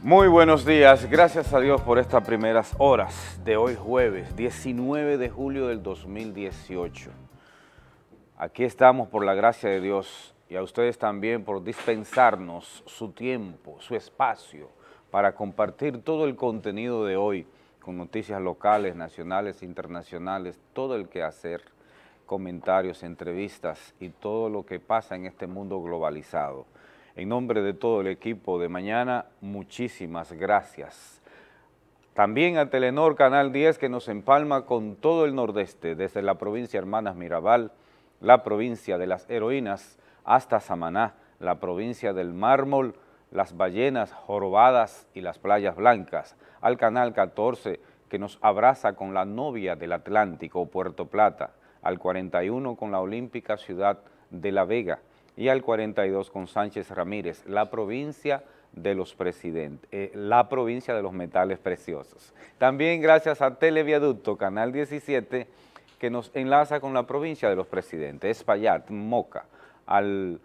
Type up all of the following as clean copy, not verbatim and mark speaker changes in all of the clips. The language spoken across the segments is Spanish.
Speaker 1: Muy buenos días, gracias a Dios por estas primeras horas de hoy jueves 19 de julio del 2018. Aquí estamos por la gracia de Dios y a ustedes también por dispensarnos su tiempo, su espacio para compartir todo el contenido de hoy con noticias locales, nacionales, internacionales, todo el quehacer, comentarios, entrevistas y todo lo que pasa en este mundo globalizado. En nombre de todo el equipo de mañana, muchísimas gracias. También a Telenor Canal 10 que nos empalma con todo el nordeste, desde la provincia Hermanas Mirabal, la provincia de las Heroínas, hasta Samaná, la provincia del Mármol, las Ballenas, Jorobadas y las Playas Blancas, al Canal 14 que nos abraza con la novia del Atlántico, Puerto Plata, al 41 con la olímpica ciudad de La Vega, y al 42 con Sánchez Ramírez, la provincia de los presidentes, la provincia de los metales preciosos. También gracias a Televiaducto, Canal 17, que nos enlaza con la provincia de los presidentes, Espaillat, Moca, al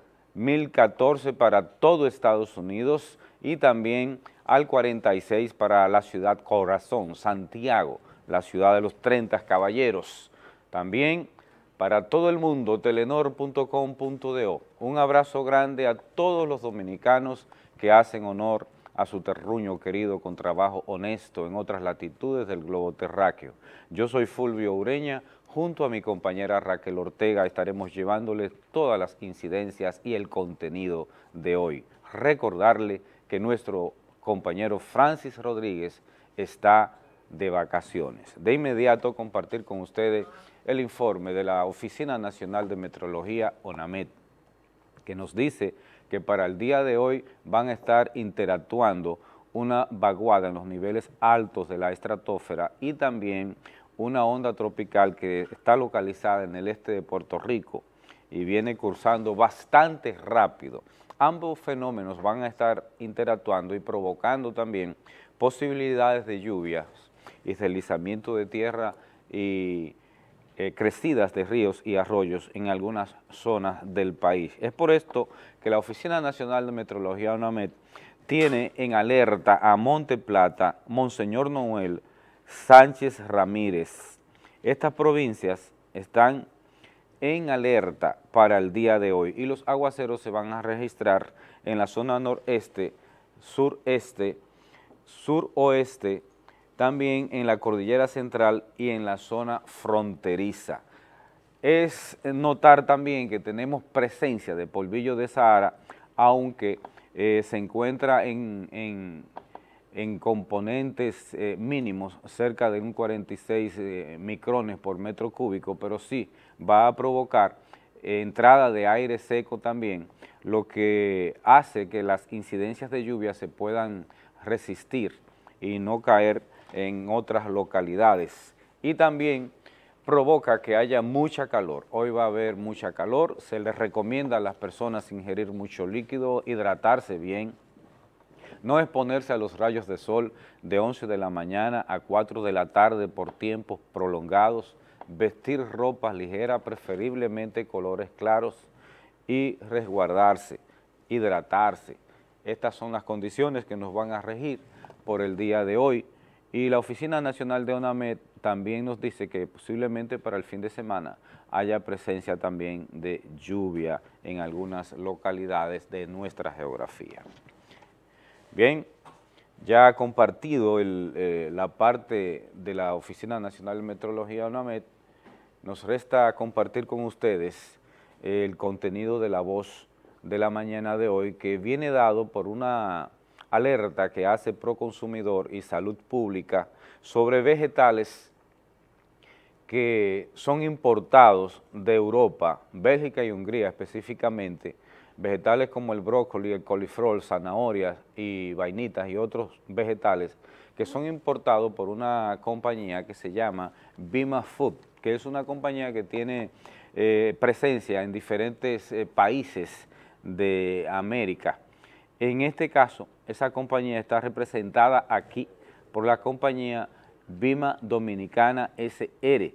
Speaker 1: 1014 para todo Estados Unidos y también al 46 para la ciudad Corazón, Santiago, la ciudad de los 30 caballeros. También para todo el mundo, telenor.com.do. Un abrazo grande a todos los dominicanos que hacen honor a su terruño querido con trabajo honesto en otras latitudes del globo terráqueo. Yo soy Fulvio Ureña, junto a mi compañera Raquel Ortega estaremos llevándoles todas las incidencias y el contenido de hoy. Recordarle que nuestro compañero Francis Rodríguez está de vacaciones. De inmediato compartir con ustedes el informe de la Oficina Nacional de Meteorología, ONAMET, que nos dice que para el día de hoy van a estar interactuando una vaguada en los niveles altos de la estratosfera y también una onda tropical que está localizada en el este de Puerto Rico y viene cursando bastante rápido. Ambos fenómenos van a estar interactuando y provocando también posibilidades de lluvias y deslizamiento de tierra y crecidas de ríos y arroyos en algunas zonas del país. Es por esto que la Oficina Nacional de Meteorología, ONAMET, tiene en alerta a Monte Plata, Monseñor Noel, Sánchez Ramírez. Estas provincias están en alerta para el día de hoy y los aguaceros se van a registrar en la zona noreste, sureste, suroeste, también en la cordillera central y en la zona fronteriza. Es notar también que tenemos presencia de polvillo de Sahara, aunque se encuentra en componentes mínimos, cerca de un 46 micrones por metro cúbico, pero sí va a provocar entrada de aire seco también, lo que hace que las incidencias de lluvia se puedan resistir y no caer en otras localidades, y también provoca que haya mucha calor. Hoy va a haber mucha calor, se les recomienda a las personas ingerir mucho líquido, hidratarse bien, no exponerse a los rayos de sol de 11 de la mañana a 4 de la tarde por tiempos prolongados, vestir ropas ligeras, preferiblemente colores claros, y resguardarse, hidratarse. Estas son las condiciones que nos van a regir por el día de hoy. Y la Oficina Nacional de ONAMET también nos dice que posiblemente para el fin de semana haya presencia también de lluvia en algunas localidades de nuestra geografía. Bien, ya ha compartido la parte de la Oficina Nacional de Meteorología ONAMET, nos resta compartir con ustedes el contenido de la voz de la mañana de hoy, que viene dado por una alerta que hace Proconsumidor y Salud Pública sobre vegetales que son importados de Europa, Bélgica y Hungría específicamente, vegetales como el brócoli, el coliflor, zanahorias y vainitas y otros vegetales que son importados por una compañía que se llama Bima Food, que es una compañía que tiene presencia en diferentes países de América. En este caso, esa compañía está representada aquí por la compañía Bima Dominicana SRL.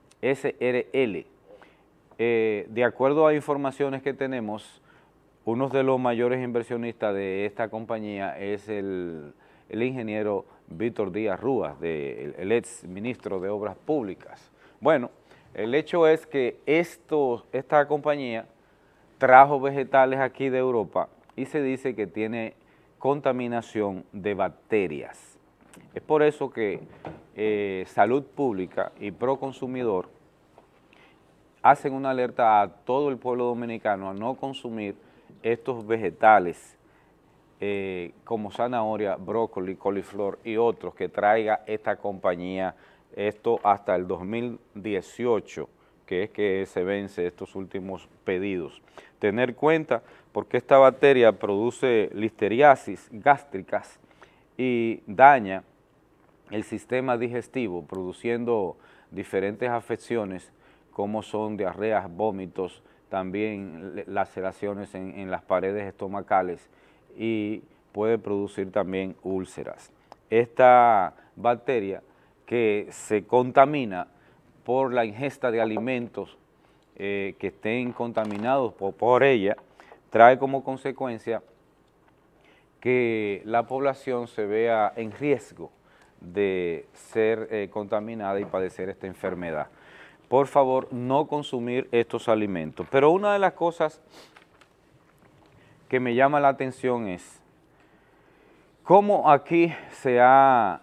Speaker 1: De acuerdo a informaciones que tenemos, uno de los mayores inversionistas de esta compañía es el el ingeniero Víctor Díaz Rúas, el ex ministro de Obras Públicas. Bueno, el hecho es que esta compañía trajo vegetales aquí de Europa y se dice que tiene contaminación de bacterias. Es por eso que Salud Pública y Proconsumidor hacen una alerta a todo el pueblo dominicano a no consumir estos vegetales como zanahoria, brócoli, coliflor y otros que traiga esta compañía, esto hasta el 2018, que es que se vence estos últimos pedidos. Tener cuenta porque esta bacteria produce listeriasis gástricas y daña el sistema digestivo, produciendo diferentes afecciones como son diarreas, vómitos, también laceraciones en las paredes estomacales y puede producir también úlceras. Esta bacteria que se contamina por la ingesta de alimentos que estén contaminados por ella, trae como consecuencia que la población se vea en riesgo de ser contaminada y padecer esta enfermedad. Por favor, no consumir estos alimentos. Pero una de las cosas que me llama la atención es cómo aquí se ha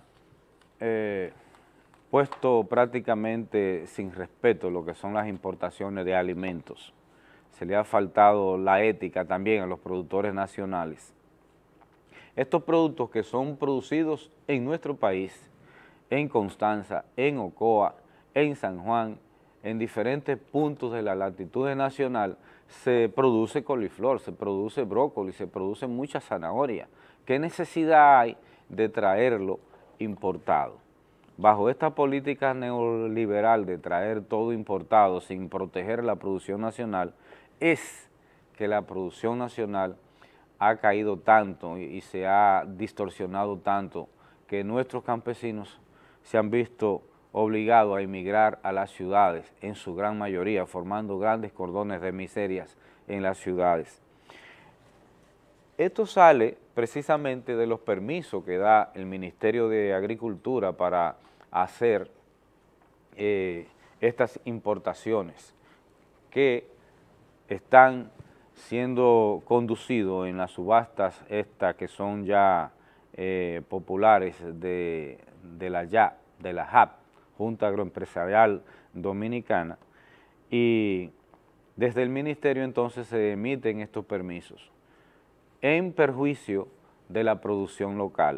Speaker 1: puesto prácticamente sin respeto lo que son las importaciones de alimentos. Se le ha faltado la ética también a los productores nacionales. Estos productos que son producidos en nuestro país, en Constanza, en Ocoa, en San Juan, en diferentes puntos de la latitud nacional, se produce coliflor, se produce brócoli, se produce mucha zanahoria. ¿Qué necesidad hay de traerlo importado? Bajo esta política neoliberal de traer todo importado sin proteger la producción nacional, es que la producción nacional ha caído tanto y se ha distorsionado tanto que nuestros campesinos se han visto obligados a emigrar a las ciudades, en su gran mayoría, formando grandes cordones de miserias en las ciudades. Esto sale precisamente de los permisos que da el Ministerio de Agricultura para hacer estas importaciones que están siendo conducidos en las subastas estas que son ya populares de la JAP, Junta Agroempresarial Dominicana, y desde el ministerio entonces se emiten estos permisos en perjuicio de la producción local.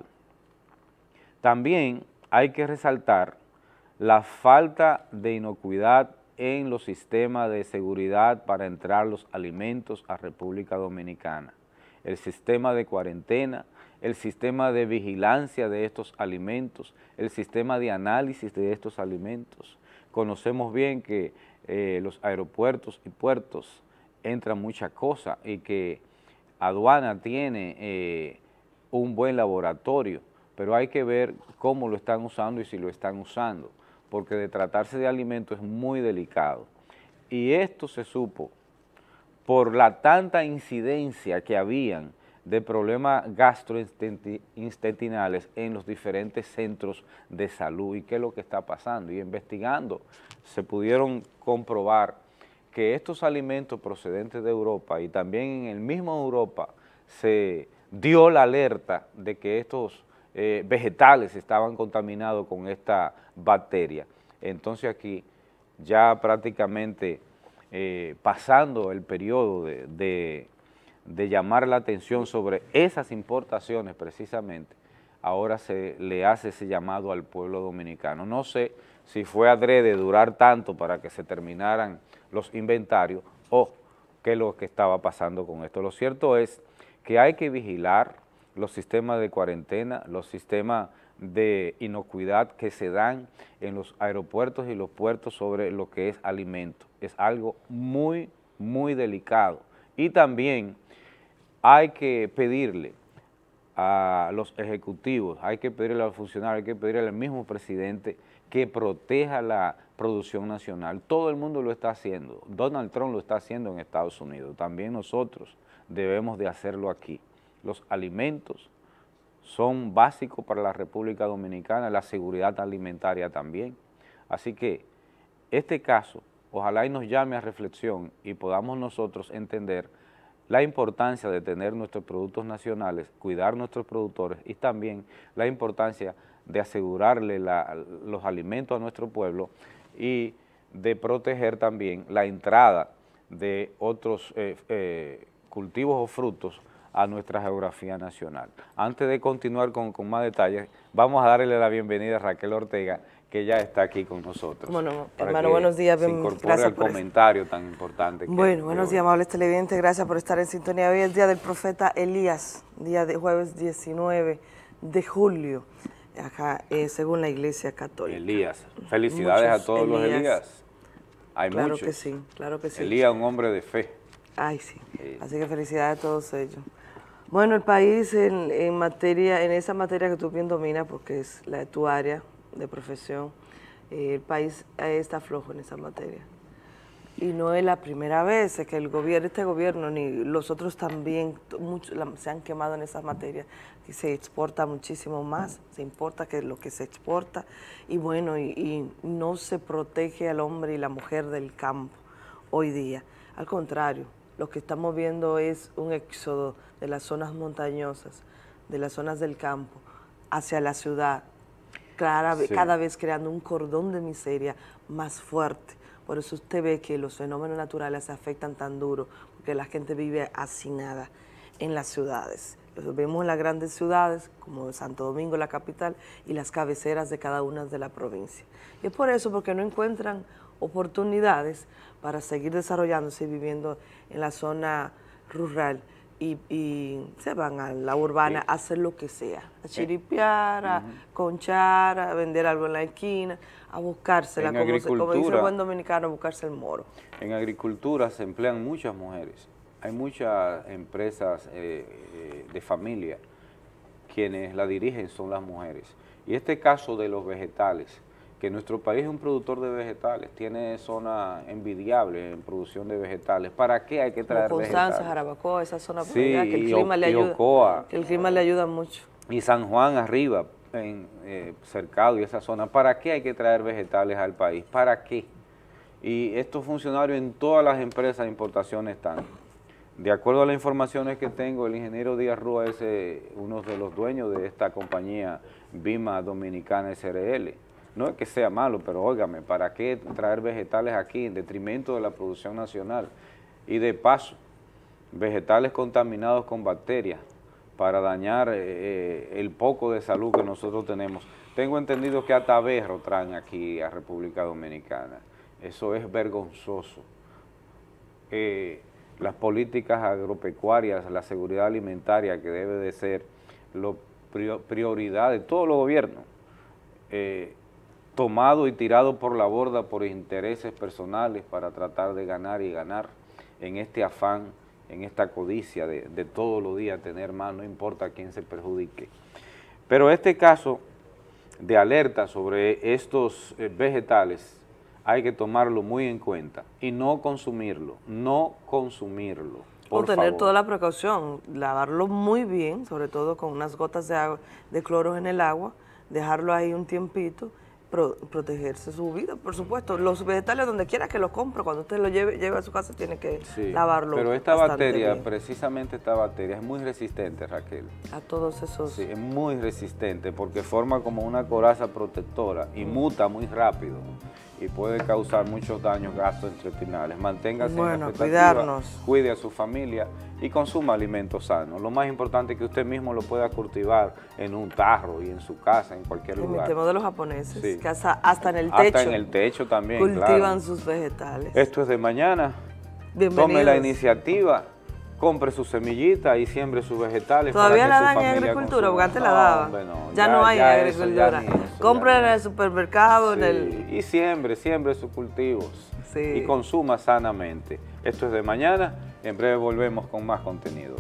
Speaker 1: También hay que resaltar la falta de inocuidad en los sistemas de seguridad para entrar los alimentos a República Dominicana, el sistema de cuarentena, el sistema de vigilancia de estos alimentos, el sistema de análisis de estos alimentos. Conocemos bien que los aeropuertos y puertos entran muchas cosas y que aduana tiene un buen laboratorio, pero hay que ver cómo lo están usando y si lo están usando, porque de tratarse de alimentos es muy delicado. Y esto se supo por la tanta incidencia que habían de problemas gastrointestinales en los diferentes centros de salud y qué es lo que está pasando. Y investigando se pudieron comprobar que estos alimentos procedentes de Europa y también en el mismo Europa se dio la alerta de que estos vegetales estaban contaminados con esta bacteria. Entonces aquí ya prácticamente pasando el periodo de llamar la atención sobre esas importaciones precisamente, ahora se le hace ese llamado al pueblo dominicano. No sé si fue adrede durar tanto para que se terminaran los inventarios o qué es lo que estaba pasando con esto. Lo cierto es que hay que vigilar los sistemas de cuarentena, los sistemas de inocuidad que se dan en los aeropuertos y los puertos sobre lo que es alimento. Es algo muy, muy delicado. Y también hay que pedirle a los ejecutivos, hay que pedirle a los funcionarios, hay que pedirle al mismo presidente que proteja la producción nacional. Todo el mundo lo está haciendo. Donald Trump lo está haciendo en Estados Unidos. También nosotros debemos de hacerlo aquí. Los alimentos son básicos para la República Dominicana, la seguridad alimentaria también. Así que este caso, ojalá y nos llame a reflexión y podamos nosotros entender la importancia de tener nuestros productos nacionales, cuidar nuestros productores y también la importancia de asegurarle los alimentos a nuestro pueblo y de proteger también la entrada de otros cultivos o frutos a nuestra geografía nacional. Antes de continuar con más detalles, vamos a darle la bienvenida a Raquel Ortega, que ya está aquí con nosotros.
Speaker 2: Bueno, hermano, buenos días.
Speaker 1: Se incorpore al comentario tan importante.
Speaker 2: Buenos días, amables televidentes, gracias por estar en sintonía. Hoy es el día del profeta Elías, día de jueves 19 de julio, acá según la Iglesia Católica.
Speaker 1: Elías, felicidades a todos los Elías. Hay
Speaker 2: claro
Speaker 1: muchos.
Speaker 2: Que sí, claro que sí.
Speaker 1: Elías, un hombre de fe.
Speaker 2: Ay, sí. Así que felicidades a todos ellos. Bueno, el país en esa materia que tú bien dominas, porque es la de tu área de profesión, el país está flojo en esa materia. Y no es la primera vez que este gobierno, ni los otros también, se han quemado en esas materias, y se exporta muchísimo más, se importa que lo que se exporta, y bueno, y no se protege al hombre y la mujer del campo hoy día. Al contrario, lo que estamos viendo es un éxodo de las zonas montañosas, de las zonas del campo, hacia la ciudad, cada vez creando un cordón de miseria más fuerte. Por eso usted ve que los fenómenos naturales se afectan tan duro, porque la gente vive hacinada en las ciudades. Los vemos en las grandes ciudades, como Santo Domingo, la capital, y las cabeceras de cada una de la provincia. Y es por eso, porque no encuentran oportunidades para seguir desarrollándose y viviendo en la zona rural, y se van a la urbana a hacer lo que sea, a chiripear, a conchar, a vender algo en la esquina, a buscársela, como dice el buen dominicano, a buscarse el moro.
Speaker 1: En agricultura se emplean muchas mujeres, hay muchas empresas de familia, quienes la dirigen son las mujeres. Y este caso de los vegetales, que nuestro país es un productor de vegetales, tiene zona envidiable en producción de vegetales. ¿Para qué hay que traer
Speaker 2: Constanza,
Speaker 1: vegetales?
Speaker 2: Jarabacoa, esa zona por
Speaker 1: sí,
Speaker 2: allá, que el clima le ayuda,
Speaker 1: Ocoa,
Speaker 2: que el clima le ayuda mucho.
Speaker 1: Y San Juan arriba, Cercado y esa zona. ¿Para qué hay que traer vegetales al país? ¿Para qué? Y estos funcionarios en todas las empresas de importación están. De acuerdo a las informaciones que tengo, el ingeniero Díaz Rúa es uno de los dueños de esta compañía Bima Dominicana SRL. No es que sea malo, pero óigame, ¿para qué traer vegetales aquí en detrimento de la producción nacional? Y de paso, vegetales contaminados con bacterias para dañar el poco de salud que nosotros tenemos. Tengo entendido que hasta berro traen aquí a República Dominicana. Eso es vergonzoso. Las políticas agropecuarias, la seguridad alimentaria, que debe de ser prioridad de todos los gobiernos, tomado y tirado por la borda por intereses personales para tratar de ganar y ganar en este afán, en esta codicia de todos los días tener más, no importa quién se perjudique. Pero este caso de alerta sobre estos vegetales hay que tomarlo muy en cuenta y no consumirlo,
Speaker 2: O tener toda la precaución, lavarlo muy bien, sobre todo con unas gotas de agua, de cloro en el agua, dejarlo ahí un tiempito, protegerse su vida, por supuesto. Los vegetales, donde quiera que los compre, cuando usted lo lleve a su casa, tiene que lavarlo.
Speaker 1: Pero esta bacteria, precisamente esta bacteria, es muy resistente, Raquel.
Speaker 2: A todos esos.
Speaker 1: Sí, es muy resistente porque forma como una coraza protectora y muta muy rápido y puede causar muchos daños gastrointestinales. Manténgase en la expectativa, cuide a su familia y consuma alimentos sanos. Lo más importante es que usted mismo lo pueda cultivar en un tarro y en su casa, en cualquier lugar.
Speaker 2: El tema de los japoneses, que hasta en el techo.
Speaker 1: Hasta en el techo también,
Speaker 2: cultivan sus vegetales.
Speaker 1: Esto es de mañana.
Speaker 2: Bienvenidos.
Speaker 1: Tome la iniciativa, compre sus semillitas y siembre sus vegetales.
Speaker 2: ¿Todavía la dan en agricultura? Porque antes la daban. Ya no hay en agricultura. Compre en el supermercado.
Speaker 1: Y siembre sus cultivos. Y consuma sanamente. Esto es de mañana. En breve volvemos con más contenido.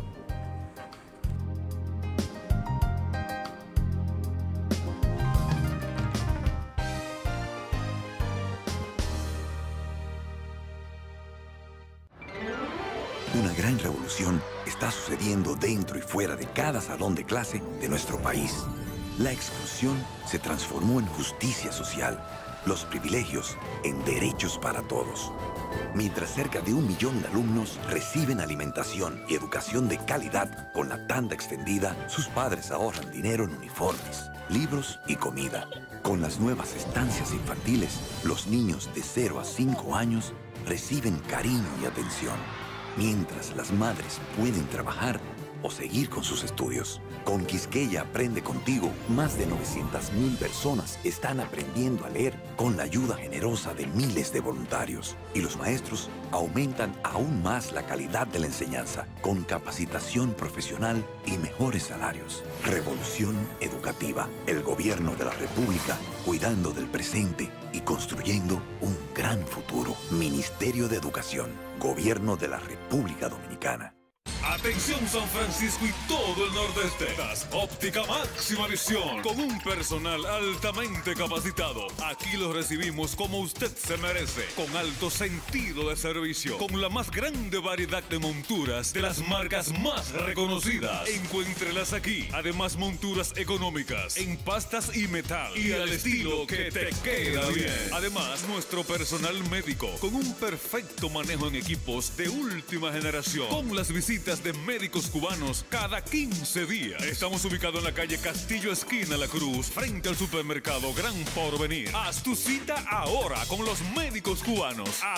Speaker 3: Una gran revolución está sucediendo dentro y fuera de cada salón de clase de nuestro país. La exclusión se transformó en justicia social, los privilegios en derechos para todos. Mientras cerca de 1 millón de alumnos reciben alimentación y educación de calidad con la tanda extendida, sus padres ahorran dinero en uniformes, libros y comida. Con las nuevas estancias infantiles, los niños de 0 a 5 años reciben cariño y atención, mientras las madres pueden trabajar o seguir con sus estudios. Con Quisqueya Aprende Contigo, más de 900.000 personas están aprendiendo a leer con la ayuda generosa de miles de voluntarios. Y los maestros aumentan aún más la calidad de la enseñanza, con capacitación profesional y mejores salarios. Revolución educativa. El gobierno de la República, cuidando del presente y construyendo un gran futuro. Ministerio de Educación. Gobierno de la República Dominicana.
Speaker 4: Atención San Francisco y todo el nordeste. Óptica Máxima Visión, con un personal altamente capacitado. Aquí lo recibimos como usted se merece, con alto sentido de servicio, con la más grande variedad de monturas de las marcas más reconocidas. Encuéntrelas aquí. Además, monturas económicas en pastas y metal y al estilo que te queda bien. Además, nuestro personal médico con un perfecto manejo en equipos de última generación, con las visitas de médicos cubanos cada 15 días. Estamos ubicados en la calle Castillo, esquina La Cruz, frente al supermercado Gran Porvenir. Haz tu cita ahora con los médicos cubanos al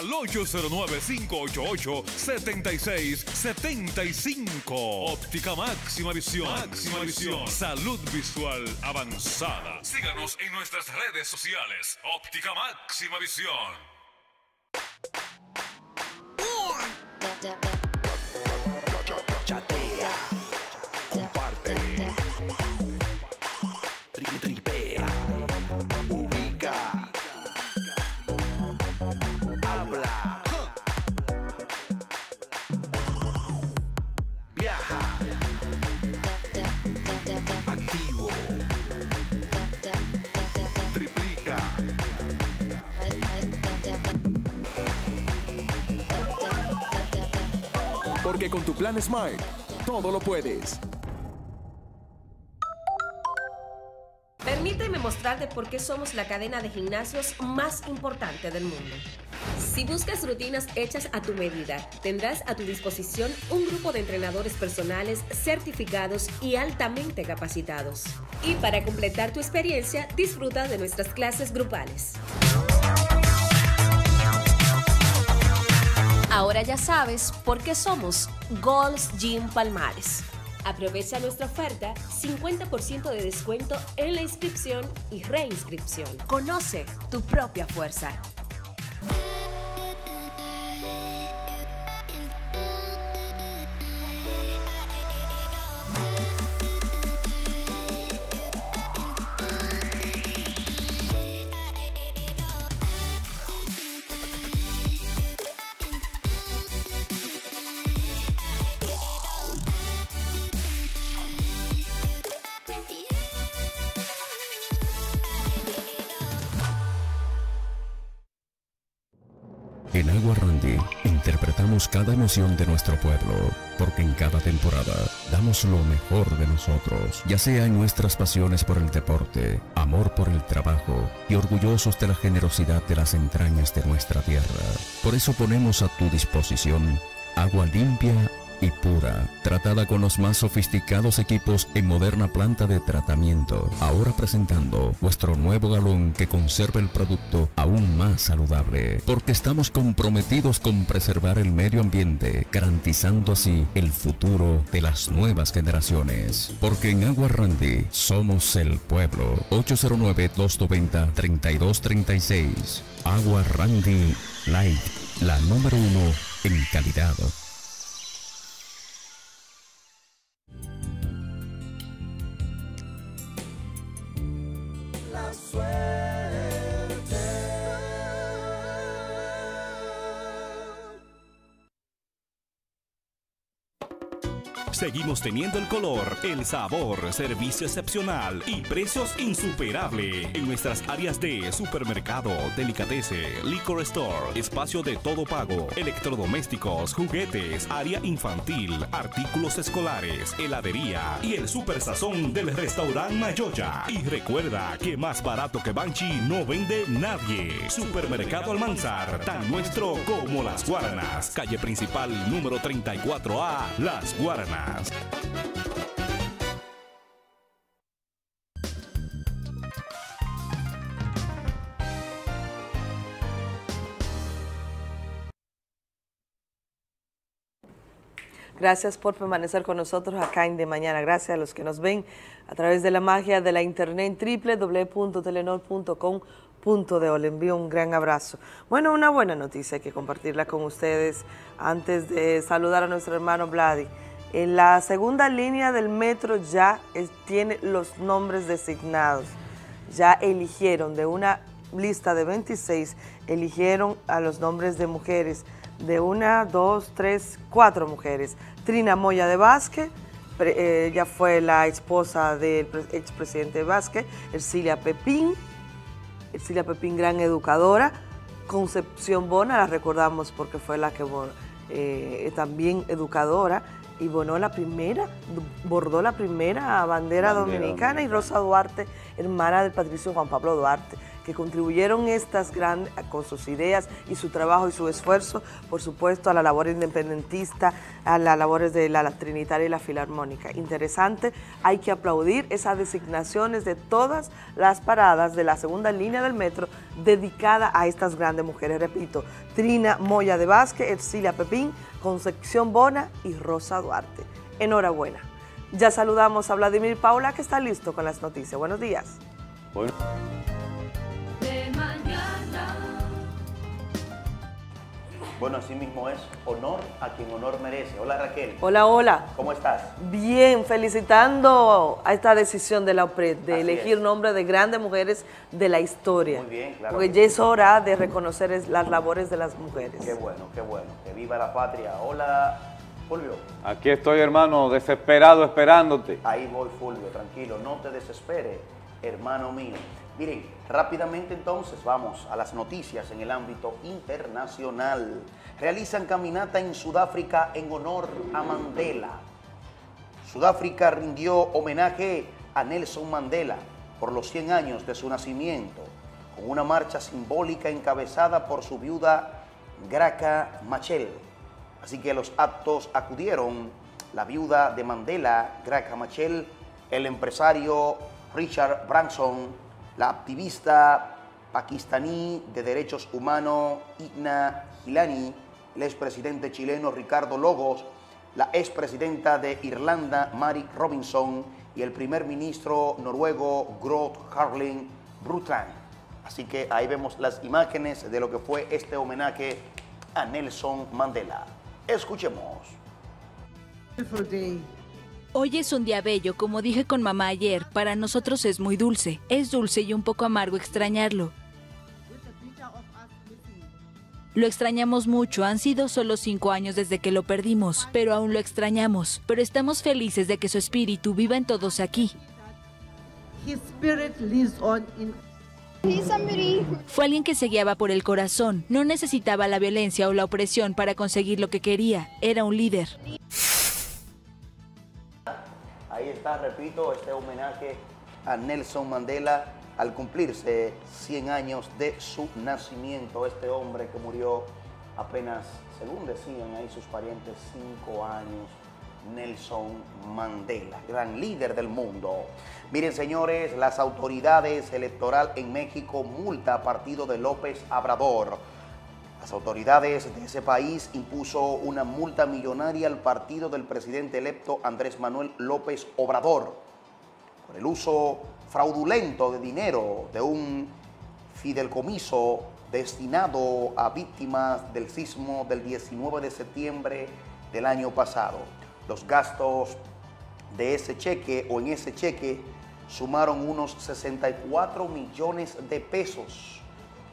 Speaker 4: 809-588-7675. Óptica Máxima Visión. Máxima Visión. Salud visual avanzada. Síganos en nuestras redes sociales. Óptica Máxima Visión.
Speaker 3: Chatea, comparte, tripea, ubica, habla, viaja, activo, triplica.
Speaker 5: Porque con tu plan Smart, todo lo puedes.
Speaker 6: Permíteme mostrarte por qué somos la cadena de gimnasios más importante del mundo. Si buscas rutinas hechas a tu medida, tendrás a tu disposición un grupo de entrenadores personales certificados y altamente capacitados. Y para completar tu experiencia, disfruta de nuestras clases grupales. Ahora ya sabes por qué somos Gold's Gym Palmares. Aprovecha nuestra oferta, 50% de descuento en la inscripción y reinscripción. Conoce tu propia fuerza.
Speaker 7: En Agua Randy interpretamos cada emoción de nuestro pueblo, porque en cada temporada damos lo mejor de nosotros, ya sea en nuestras pasiones por el deporte, amor por el trabajo y orgullosos de la generosidad de las entrañas de nuestra tierra. Por eso ponemos a tu disposición agua limpia y pura, tratada con los más sofisticados equipos en moderna planta de tratamiento. Ahora presentando nuestro nuevo galón que conserva el producto aún más saludable, porque estamos comprometidos con preservar el medio ambiente, garantizando así el futuro de las nuevas generaciones. Porque en Agua Randy somos el pueblo. 809-290-3236. Agua Randy Light, la número 1 en calidad.
Speaker 8: Seguimos teniendo el color, el sabor, servicio excepcional y precios insuperables en nuestras áreas de supermercado, delicatessen, liquor store, espacio de todo pago, electrodomésticos, juguetes, área infantil, artículos escolares, heladería y el super sazón del restaurante Mayoya. Y recuerda que más barato que Banchi no vende nadie. Supermercado Almanzar, tan nuestro como Las Guaranas. Calle principal número 34A, Las Guaranas.
Speaker 2: Gracias por permanecer con nosotros acá en De Mañana. Gracias a los que nos ven a través de la magia de la internet www.telenor.com.do. Le envío un gran abrazo. Bueno, una buena noticia, hay que compartirla con ustedes antes de saludar a nuestro hermano Vladi. En la segunda línea del metro ya tiene los nombres designados. Ya eligieron de una lista de 26, eligieron a los nombres de mujeres. De 1, 2, 3, 4 mujeres. Trina Moya de Vázquez, ella fue la esposa del expresidente Vázquez. Ercilia Pepín, gran educadora. Concepción Bona, la recordamos porque fue la que también educadora, y bordó la primera bandera dominicana. Y Rosa Duarte, hermana del patricio Juan Pablo Duarte, que contribuyeron estas grandes, con sus ideas y su trabajo y su esfuerzo, por supuesto, a la labor independentista, a las labores de la Trinitaria y la Filarmónica. Interesante, hay que aplaudir esas designaciones de todas las paradas de la segunda línea del metro dedicada a estas grandes mujeres. Repito, Trina Moya de Vázquez, Ercilia Pepín, Concepción Bona y Rosa Duarte. Enhorabuena. Ya saludamos a Vladimir Paula, que está listo con las noticias. Buenos días.
Speaker 1: Bueno.
Speaker 9: Bueno, así mismo es, honor a quien honor merece. Hola, Raquel.
Speaker 2: Hola, hola.
Speaker 9: ¿Cómo estás?
Speaker 2: Bien, felicitando a esta decisión de la OPRED de elegir nombres de grandes mujeres de la historia.
Speaker 9: Muy bien, claro.
Speaker 2: Porque ya es hora de reconocer las labores de las mujeres.
Speaker 9: Qué bueno, qué bueno. Que viva la patria. Hola, Fulvio.
Speaker 1: Aquí estoy, hermano, desesperado esperándote.
Speaker 9: Ahí voy, Fulvio, tranquilo, no te desesperes, hermano mío. Miren, rápidamente entonces vamos a las noticias en el ámbito internacional. Realizan caminata en Sudáfrica en honor a Mandela. Sudáfrica rindió homenaje a Nelson Mandela por los 100 años de su nacimiento, con una marcha simbólica encabezada por su viuda Graca Machel. Así que a los actos acudieron la viuda de Mandela, Graca Machel, el empresario Richard Branson, la activista pakistaní de derechos humanos Igna Gilani, el expresidente chileno Ricardo Lagos, la expresidenta de Irlanda Mary Robinson y el primer ministro noruego Gro Harlem Brundtland. Así que ahí vemos las imágenes de lo que fue este homenaje a Nelson Mandela. Escuchemos.
Speaker 10: Hoy es un día bello, como dije con mamá ayer, para nosotros es muy dulce. Es dulce y un poco amargo extrañarlo. Lo extrañamos mucho, han sido solo 5 años desde que lo perdimos, pero aún lo extrañamos. Pero estamos felices de que su espíritu viva en todos aquí. Fue alguien que se guiaba por el corazón, no necesitaba la violencia o la opresión para conseguir lo que quería, era un líder.
Speaker 9: Ahí está, repito, este homenaje a Nelson Mandela al cumplirse 100 años de su nacimiento. Este hombre que murió apenas, según decían ahí sus parientes, 5 años, Nelson Mandela, gran líder del mundo. Miren, señores, las autoridades electorales en México multa a partido de López Obrador. Las autoridades de ese país impuso una multa millonaria al partido del presidente electo Andrés Manuel López Obrador por el uso fraudulento de dinero de un fideicomiso destinado a víctimas del sismo del 19 de septiembre del año pasado. Los gastos de ese cheque o en ese cheque sumaron unos 64 millones de pesos.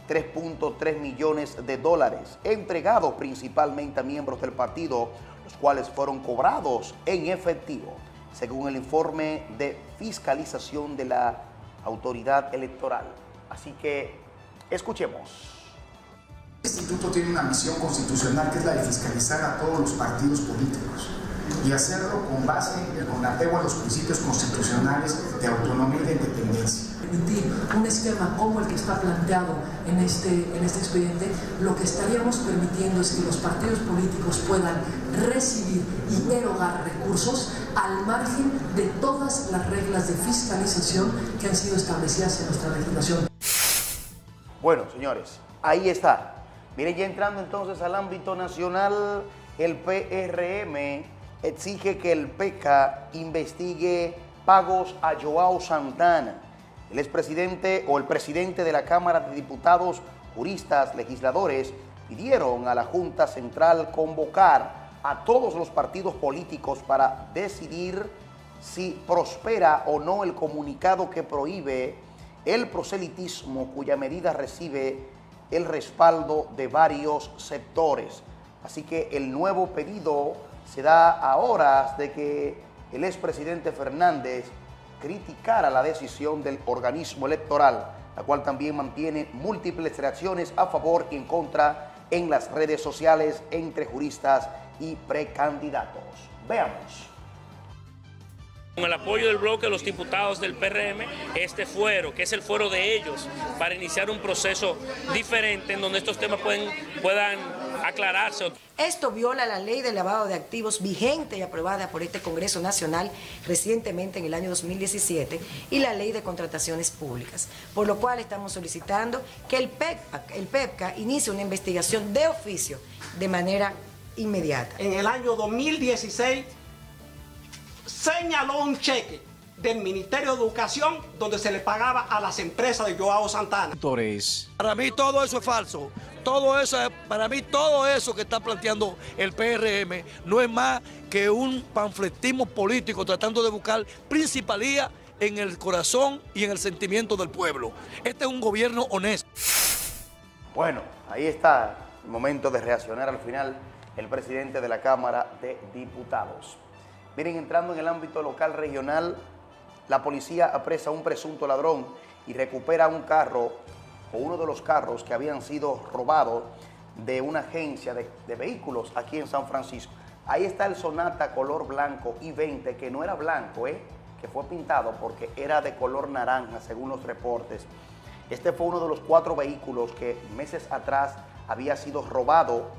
Speaker 9: 3.3 millones de dólares, entregados principalmente a miembros del partido, los cuales fueron cobrados en efectivo, según el informe de fiscalización de la autoridad electoral. Así que escuchemos.
Speaker 11: El instituto tiene una misión constitucional que es la de fiscalizar a todos los partidos políticos y hacerlo con base y con apego a los principios constitucionales de autonomía y de independencia.
Speaker 12: Permitir un esquema como el que está planteado en este expediente, lo que estaríamos permitiendo es que los partidos políticos puedan recibir y erogar recursos al margen de todas las reglas de fiscalización que han sido establecidas en nuestra legislación.
Speaker 9: Bueno, señores, ahí está. Miren, ya entrando entonces al ámbito nacional, el PRM exige que el PECA investigue pagos a Joao Santana. El expresidente o el presidente de la Cámara de Diputados, juristas, legisladores, pidieron a la Junta Central convocar a todos los partidos políticos para decidir si prospera o no el comunicado que prohíbe el proselitismo, cuya medida recibe el respaldo de varios sectores. Así que el nuevo pedido se da a horas de que el expresidente Fernández criticara la decisión del organismo electoral, la cual también mantiene múltiples reacciones a favor y en contra en las redes sociales entre juristas y precandidatos. Veamos.
Speaker 13: Con el apoyo del bloque de los diputados del PRM, este fuero, que es el fuero de ellos, para iniciar un proceso diferente en donde estos temas puedan aclararse.
Speaker 14: Esto viola la ley de lavado de activos vigente y aprobada por este Congreso Nacional recientemente en el año 2017 y la ley de contrataciones públicas, por lo cual estamos solicitando que el PEPCA inicie una investigación de oficio de manera inmediata.
Speaker 15: En el año 2016 señaló un cheque del Ministerio de Educación donde se le pagaba a las empresas de Joao Santana.
Speaker 16: Para mí todo eso es falso. Para mí todo eso que está planteando el PRM no es más que un panfletismo político tratando de buscar principalía en el corazón y en el sentimiento del pueblo. Este es un gobierno honesto.
Speaker 9: Bueno, ahí está el momento de reaccionar al final el presidente de la Cámara de Diputados. Miren, entrando en el ámbito local regional, la policía apresa a un presunto ladrón y recupera un carro o uno de los carros que habían sido robados de una agencia de vehículos aquí en San Francisco. Ahí está el Sonata color blanco I-20, que no era blanco, que fue pintado porque era de color naranja, según los reportes. Este fue uno de los 4 vehículos que meses atrás había sido robado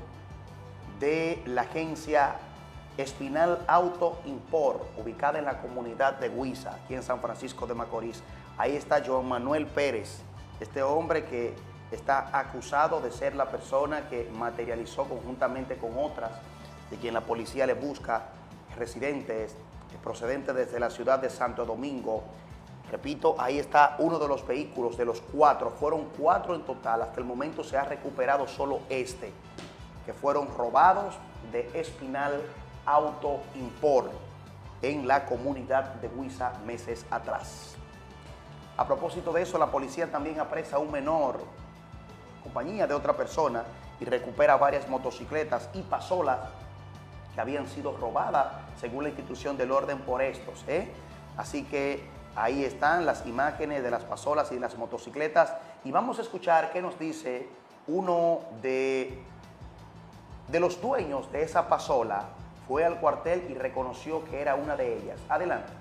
Speaker 9: de la agencia Espinal Auto Import, ubicada en la comunidad de Huiza, aquí en San Francisco de Macorís. Ahí está Joan Manuel Pérez, este hombre que está acusado de ser la persona que materializó conjuntamente con otras, de quien la policía le busca, residentes procedentes desde la ciudad de Santo Domingo. Repito, ahí está uno de los vehículos de los 4, fueron 4 en total, hasta el momento se ha recuperado solo este, que fueron robados de Espinal Auto Import en la comunidad de Huiza meses atrás. A propósito de eso, la policía también apresa a un menor, compañía de otra persona, y recupera varias motocicletas y pasolas que habían sido robadas, según la institución del orden, por estos. Así que ahí están las imágenes de las pasolas y de las motocicletas, y vamos a escuchar qué nos dice uno de los dueños de esa pasola. Fue al cuartel y reconoció que era una de ellas. Adelante.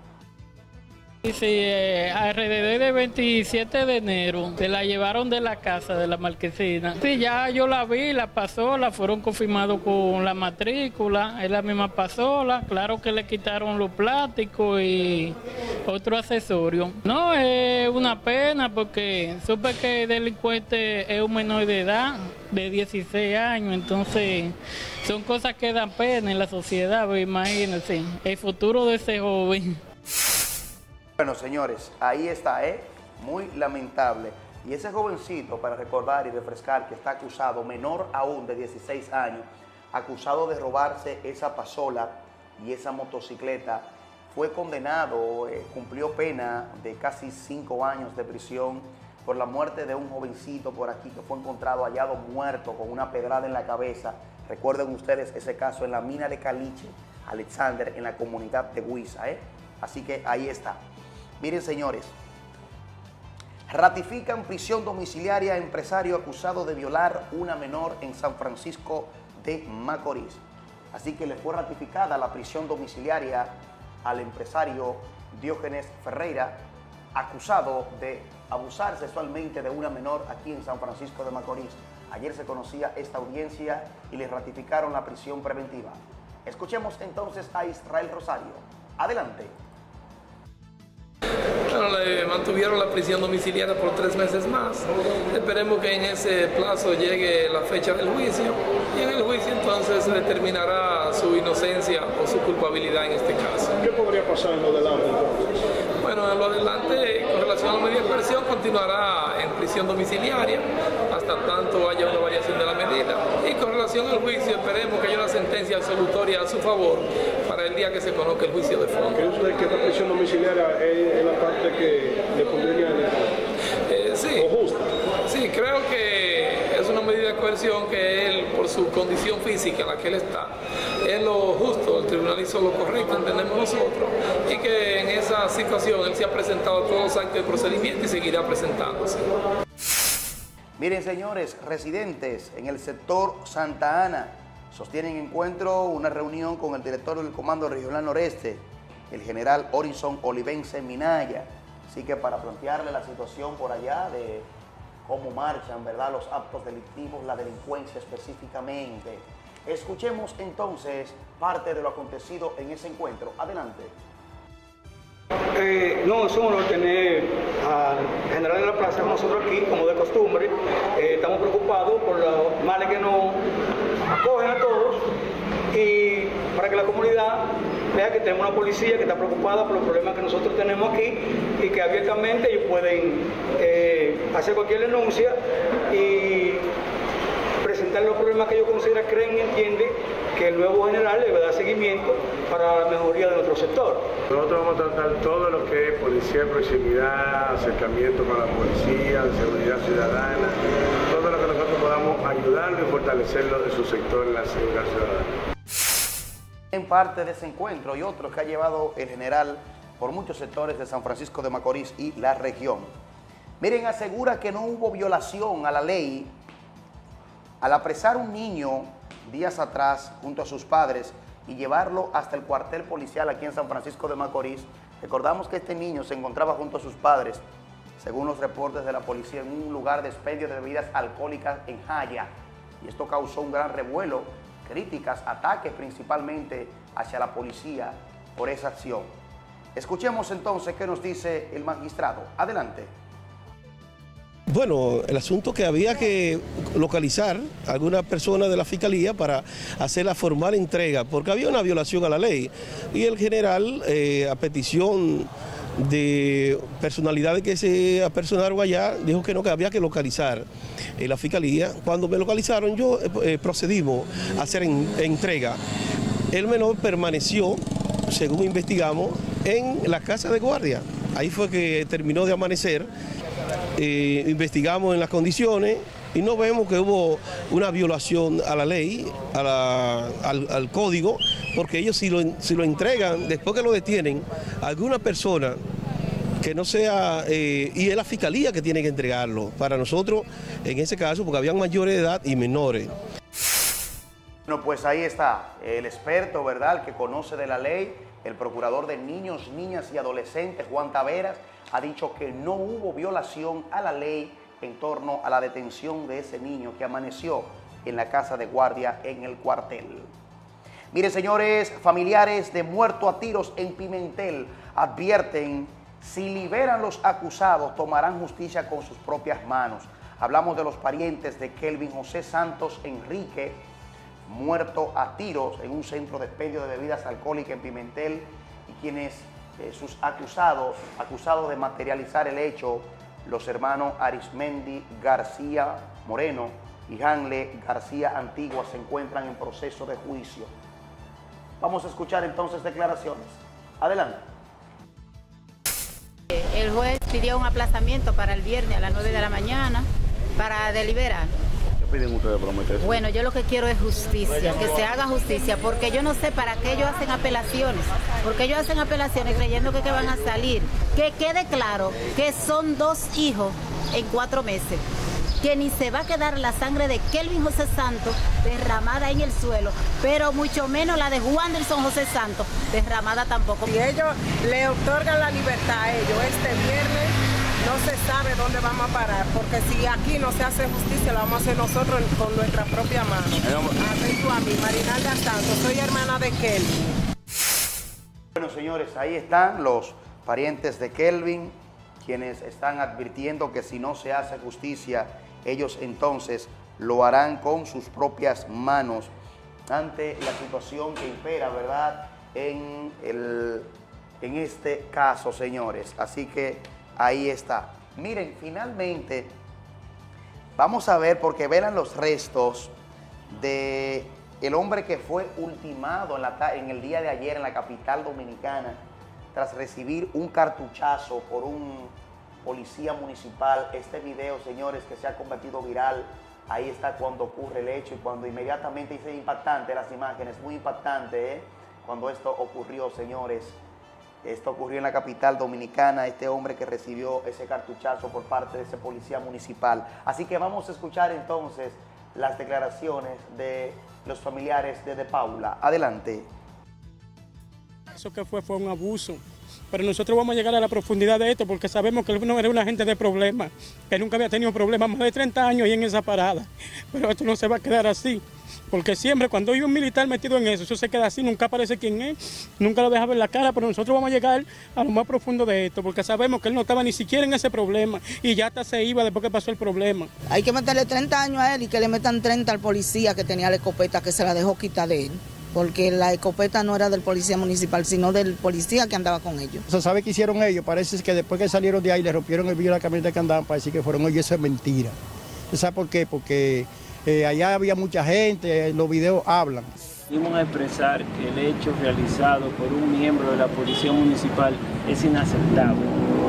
Speaker 17: Sí, alrededor del 27 de enero se la llevaron de la casa de la marquesina. Sí, ya yo la vi, la pasola, fueron confirmados con la matrícula, es la misma pasola. Claro que le quitaron los plásticos y otro accesorio. No, es una pena porque supe que el delincuente es un menor de edad, de 16 años, entonces son cosas que dan pena en la sociedad, imagínense, el futuro de ese joven.
Speaker 9: Bueno, señores, ahí está, muy lamentable. Y ese jovencito, para recordar y refrescar, que está acusado, menor aún de 16 años, acusado de robarse esa pasola y esa motocicleta, fue condenado, cumplió pena de casi 5 años de prisión por la muerte de un jovencito por aquí que fue encontrado hallado muerto con una pedrada en la cabeza. Recuerden ustedes ese caso en la mina de Caliche, Alexander, en la comunidad de Huiza, Así que ahí está. Miren, señores, ratifican prisión domiciliaria a empresario acusado de violar una menor en San Francisco de Macorís. Así que le fue ratificada la prisión domiciliaria al empresario Diógenes Ferreira, acusado de abusar sexualmente de una menor aquí en San Francisco de Macorís. Ayer se conocía esta audiencia y le ratificaron la prisión preventiva. Escuchemos entonces a Israel Rosario. Adelante.
Speaker 18: Bueno, le mantuvieron la prisión domiciliaria por 3 meses más. Esperemos que en ese plazo llegue la fecha del juicio y en el juicio entonces se determinará su inocencia o su culpabilidad en este caso.
Speaker 19: ¿Qué podría pasar en lo adelante entonces?
Speaker 18: Bueno, en lo adelante, con relación a la medida de coerción, continuará en prisión domiciliaria hasta tanto haya una variación de la medida. Y con relación al juicio, esperemos que haya una sentencia absolutoria a su favor para el día que se conozca el juicio de fondo.
Speaker 19: ¿Cree usted que esta prisión domiciliaria es la parte que le pondría en el
Speaker 18: sí.
Speaker 19: ¿O justa?
Speaker 18: Sí, creo que es una medida de coerción que él, por su condición física en la que él está, es lo justo, el tribunal hizo lo correcto, entendemos nosotros, y que en esa situación él se ha presentado a todos los actos de procedimiento y seguirá presentándose.
Speaker 9: Miren, señores, residentes en el sector Santa Ana sostienen una reunión con el director del Comando Regional Noreste, el general Horizon Olivense Minaya. Así que para plantearle la situación por allá de cómo marchan, ¿verdad?, los actos delictivos, la delincuencia específicamente. Escuchemos entonces parte de lo acontecido en ese encuentro. Adelante.
Speaker 20: No, es un honor tener al general de la plaza con nosotros aquí, como de costumbre. Estamos preocupados por los males que nos acogen a todos y para que la comunidad vea que tenemos una policía que está preocupada por los problemas que nosotros tenemos aquí y que abiertamente ellos pueden hacer cualquier denuncia y presentar los problemas que ellos consideran, creen y entienden que el nuevo general le va a dar seguimiento para la mejoría de nuestro sector.
Speaker 19: Nosotros vamos a tratar todo lo que es policía de proximidad, acercamiento con la policía, seguridad ciudadana, todo lo que nosotros podamos ayudarlo y fortalecerlo de su sector en la seguridad ciudadana.
Speaker 9: En parte de ese encuentro y otros que ha llevado el general por muchos sectores de San Francisco de Macorís y la región. Miren, asegura que no hubo violación a la ley al apresar un niño días atrás junto a sus padres y llevarlo hasta el cuartel policial aquí en San Francisco de Macorís. Recordamos que este niño se encontraba junto a sus padres, según los reportes de la policía, en un lugar de expendio de bebidas alcohólicas en Jaya. Y esto causó un gran revuelo, críticas, ataques principalmente hacia la policía por esa acción. Escuchemos entonces qué nos dice el magistrado. Adelante.
Speaker 21: Bueno, el asunto que había que localizar a alguna persona de la Fiscalía para hacer la formal entrega, porque había una violación a la ley. Y el general, a petición de personalidades que se apersonaron allá, dijo que no, que había que localizar la Fiscalía. Cuando me localizaron, yo procedimos a hacer entrega. El menor permaneció, según investigamos, en la casa de guardia. Ahí fue que terminó de amanecer. Investigamos en las condiciones y no vemos que hubo una violación a la ley, al código, porque ellos si lo entregan, después que lo detienen, a alguna persona que no sea, y es la Fiscalía que tiene que entregarlo, para nosotros en ese caso, porque habían mayores de edad y menores.
Speaker 9: Bueno, pues ahí está, el experto, ¿verdad?, el que conoce de la ley, el procurador de niños, niñas y adolescentes, Juan Taveras, ha dicho que no hubo violación a la ley en torno a la detención de ese niño que amaneció en la casa de guardia en el cuartel. Miren, señores, familiares de muerto a tiros en Pimentel advierten: si liberan los acusados, tomarán justicia con sus propias manos. Hablamos de los parientes de Kelvin José Santos Enrique, muerto a tiros en un centro de expendio de bebidas alcohólicas en Pimentel, y quienes sus acusados de materializar el hecho, los hermanos Arismendi García Moreno y Hanle García Antigua, se encuentran en proceso de juicio. Vamos a escuchar entonces declaraciones. Adelante.
Speaker 4: el juez pidió un aplazamiento para el viernes a las 9 de la mañana para deliberar.
Speaker 19: ¿Qué piden ustedes para meterse?
Speaker 4: Bueno, yo lo que quiero es justicia, que se haga justicia, porque yo no sé para qué ellos hacen apelaciones, porque ellos hacen apelaciones creyendo que van a salir. Que quede claro que son 2 hijos en 4 meses, que ni se va a quedar la sangre de Kelvin José Santos derramada en el suelo, pero mucho menos la de Wanderson José Santos derramada tampoco.
Speaker 22: Y ellos le otorgan la libertad a ellos este viernes, no se sabe dónde vamos a parar, porque si aquí no se hace justicia, la vamos a hacer nosotros con nuestra propia mano. Atento a mí, Marinalda Santos, soy hermana de Kelvin.
Speaker 9: Bueno, señores, ahí están los parientes de Kelvin, quienes están advirtiendo que si no se hace justicia, ellos entonces lo harán con sus propias manos ante la situación que impera, ¿verdad?, en este caso, señores. Así que ahí está. Miren, finalmente, vamos a ver, porque velan los restos de el hombre que fue ultimado en el día de ayer en la capital dominicana tras recibir un cartuchazo por un policía municipal. Este video, señores, que se ha convertido viral, ahí está cuando ocurre el hecho y cuando inmediatamente dice impactante las imágenes, muy impactante, cuando esto ocurrió, señores. Esto ocurrió en la capital dominicana, este hombre que recibió ese cartuchazo por parte de ese policía municipal. Así que vamos a escuchar entonces las declaraciones de los familiares de Paula. Adelante.
Speaker 23: Eso que fue un abuso. Pero nosotros vamos a llegar a la profundidad de esto porque sabemos que él no era una gente de problemas, que nunca había tenido problemas, más de 30 años ahí en esa parada. Pero esto no se va a quedar así, porque siempre cuando hay un militar metido en eso se queda así, nunca aparece quién es, nunca lo deja ver la cara, pero nosotros vamos a llegar a lo más profundo de esto, porque sabemos que él no estaba ni siquiera en ese problema y ya hasta se iba después que pasó el problema.
Speaker 24: Hay que meterle 30 años a él y que le metan 30 al policía que tenía la escopeta, que se la dejó quitar de él. Porque la escopeta no era del policía municipal, sino del policía que andaba con ellos.
Speaker 25: ¿Se sabe qué hicieron ellos? Parece que después que salieron de ahí le rompieron el vidrio de la camioneta que andaban para decir que fueron ellos. Eso es mentira. ¿Usted sabe por qué? Porque allá había mucha gente, los videos hablan.
Speaker 26: Venimos a expresar que el hecho realizado por un miembro de la policía municipal es inaceptable.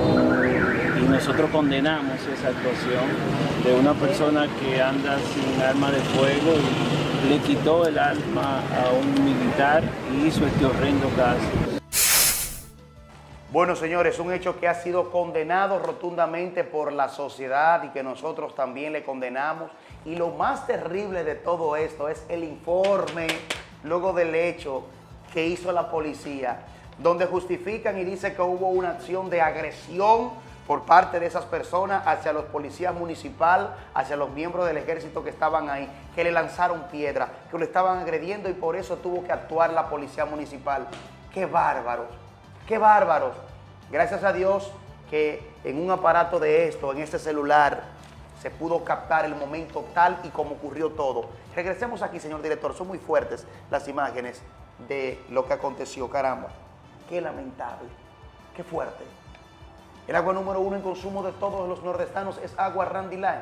Speaker 26: Y nosotros condenamos esa actuación de una persona que anda sin arma de fuego y le quitó el arma a un militar y hizo este horrendo caso.
Speaker 9: Bueno, señores, un hecho que ha sido condenado rotundamente por la sociedad y que nosotros también le condenamos. Y lo más terrible de todo esto es el informe luego del hecho que hizo la policía, donde justifican y dicen que hubo una acción de agresión por parte de esas personas hacia los policías municipales, hacia los miembros del ejército que estaban ahí, que le lanzaron piedras, que lo estaban agrediendo y por eso tuvo que actuar la policía municipal. ¡Qué bárbaros! ¡Qué bárbaros! Gracias a Dios que en un aparato de esto, en este celular, se pudo captar el momento tal y como ocurrió todo. Regresemos aquí, señor director. Son muy fuertes las imágenes de lo que aconteció. Caramba, qué lamentable, qué fuerte. El agua número 1 en consumo de todos los nordestanos es agua Randy Line,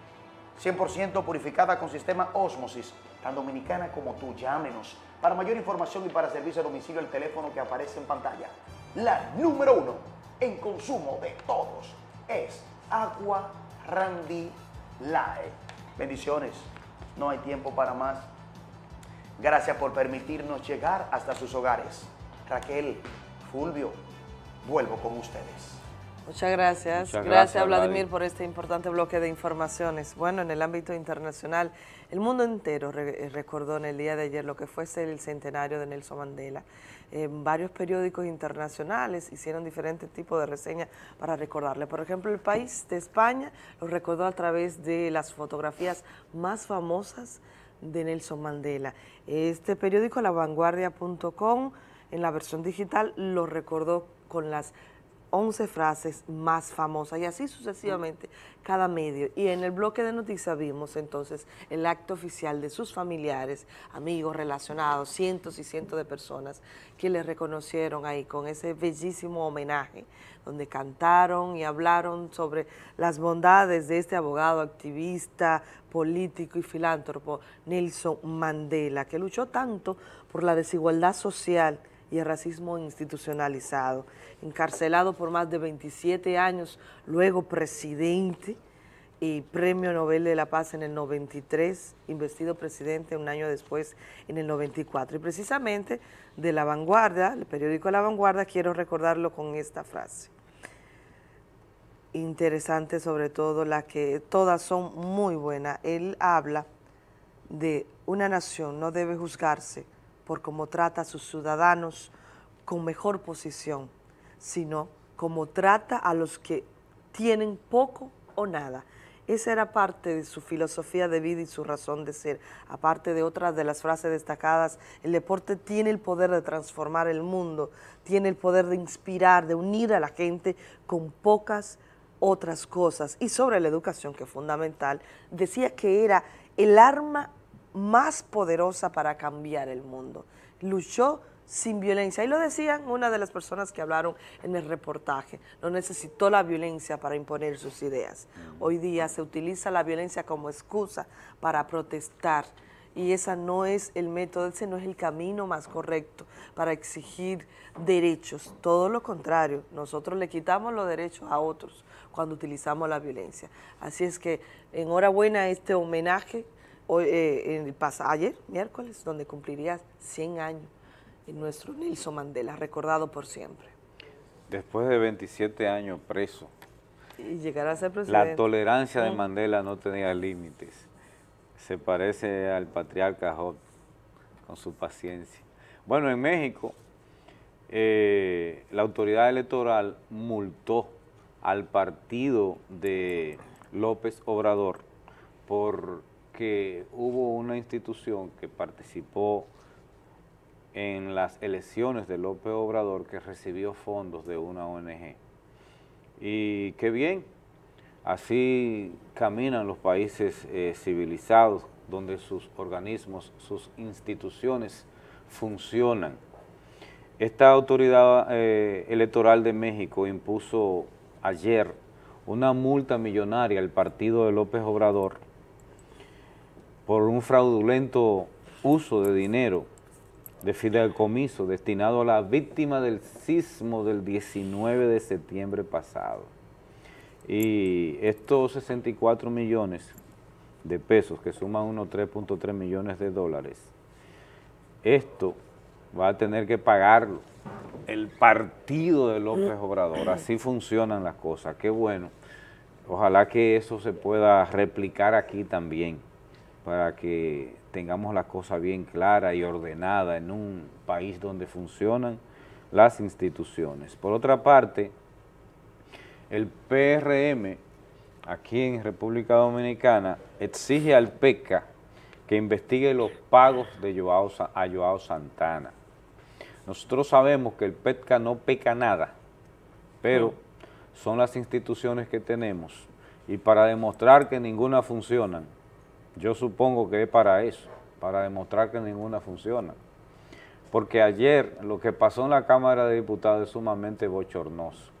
Speaker 9: 100% purificada con sistema Ósmosis, tan dominicana como tú. Llámenos. Para mayor información y para servicio a domicilio, el teléfono que aparece en pantalla. La número 1 en consumo de todos es agua Randy Line. Bendiciones, no hay tiempo para más. Gracias por permitirnos llegar hasta sus hogares. Raquel, Fulvio, vuelvo con ustedes.
Speaker 2: Muchas gracias. Gracias, Vladimir, por este importante bloque de informaciones. Bueno, en el ámbito internacional, el mundo entero recordó en el día de ayer lo que fue el centenario de Nelson Mandela. Varios periódicos internacionales hicieron diferentes tipos de reseñas para recordarle. Por ejemplo, El País de España lo recordó a través de las fotografías más famosas de Nelson Mandela. Este periódico, lavanguardia.com, en la versión digital, lo recordó con las 11 frases más famosas y así sucesivamente cada medio. Y en el bloque de noticias vimos entonces el acto oficial de sus familiares, amigos, relacionados, cientos y cientos de personas que le reconocieron ahí con ese bellísimo homenaje, donde cantaron y hablaron sobre las bondades de este abogado, activista, político y filántropo Nelson Mandela, que luchó tanto por la desigualdad social y el racismo institucionalizado. Encarcelado por más de 27 años, luego presidente y Premio Nobel de la Paz en el 93, investido presidente un año después en el 94. Y precisamente de La Vanguardia, el periódico La Vanguardia, quiero recordarlo con esta frase. Interesante, sobre todo la que todas son muy buenas. Él habla de una nación no debe juzgarse por cómo trata a sus ciudadanos con mejor posición, sino como trata a los que tienen poco o nada. Esa era parte de su filosofía de vida y su razón de ser. Aparte de otras de las frases destacadas, el deporte tiene el poder de transformar el mundo, tiene el poder de inspirar, de unir a la gente con pocas otras cosas. Y sobre la educación, que es fundamental, decía que era el arma más poderosa para cambiar el mundo. Luchó sin violencia. Y lo decían una de las personas que hablaron en el reportaje. No necesitó la violencia para imponer sus ideas. Hoy día se utiliza la violencia como excusa para protestar. Y ese no es el método, ese no es el camino más correcto para exigir derechos. Todo lo contrario, nosotros le quitamos los derechos a otros cuando utilizamos la violencia. Así es que enhorabuena a este homenaje ayer, miércoles, donde cumpliría 100 años nuestro Nelson Mandela, recordado por siempre.
Speaker 1: Después de 27 años preso,
Speaker 2: y llegar a ser presidente.
Speaker 1: La tolerancia de Mandela no tenía límites. Se parece al patriarca Job con su paciencia. Bueno, en México, la autoridad electoral multó al partido de López Obrador porque hubo una institución que participó en las elecciones de López Obrador que recibió fondos de una ONG. Y qué bien, así caminan los países civilizados, donde sus organismos, sus instituciones funcionan. Esta autoridad electoral de México impuso ayer una multa millonaria al partido de López Obrador por un fraudulento uso de dinero de fideicomiso destinado a la víctima del sismo del 19 de septiembre pasado. Y estos 64 millones de pesos, que suman unos 3.3 millones de dólares, esto va a tener que pagarlo el partido de López Obrador. Así funcionan las cosas, qué bueno. Ojalá que eso se pueda replicar aquí también, para que tengamos las cosas bien claras y ordenadas en un país donde funcionan las instituciones. Por otra parte, el PRM aquí en República Dominicana exige al PECA que investigue los pagos de Joao Santana. Nosotros sabemos que el PECA no peca nada, pero son las instituciones que tenemos, y para demostrar que ninguna funciona, yo supongo que es para eso, para demostrar que ninguna funciona. Porque ayer lo que pasó en la Cámara de Diputados es sumamente bochornoso.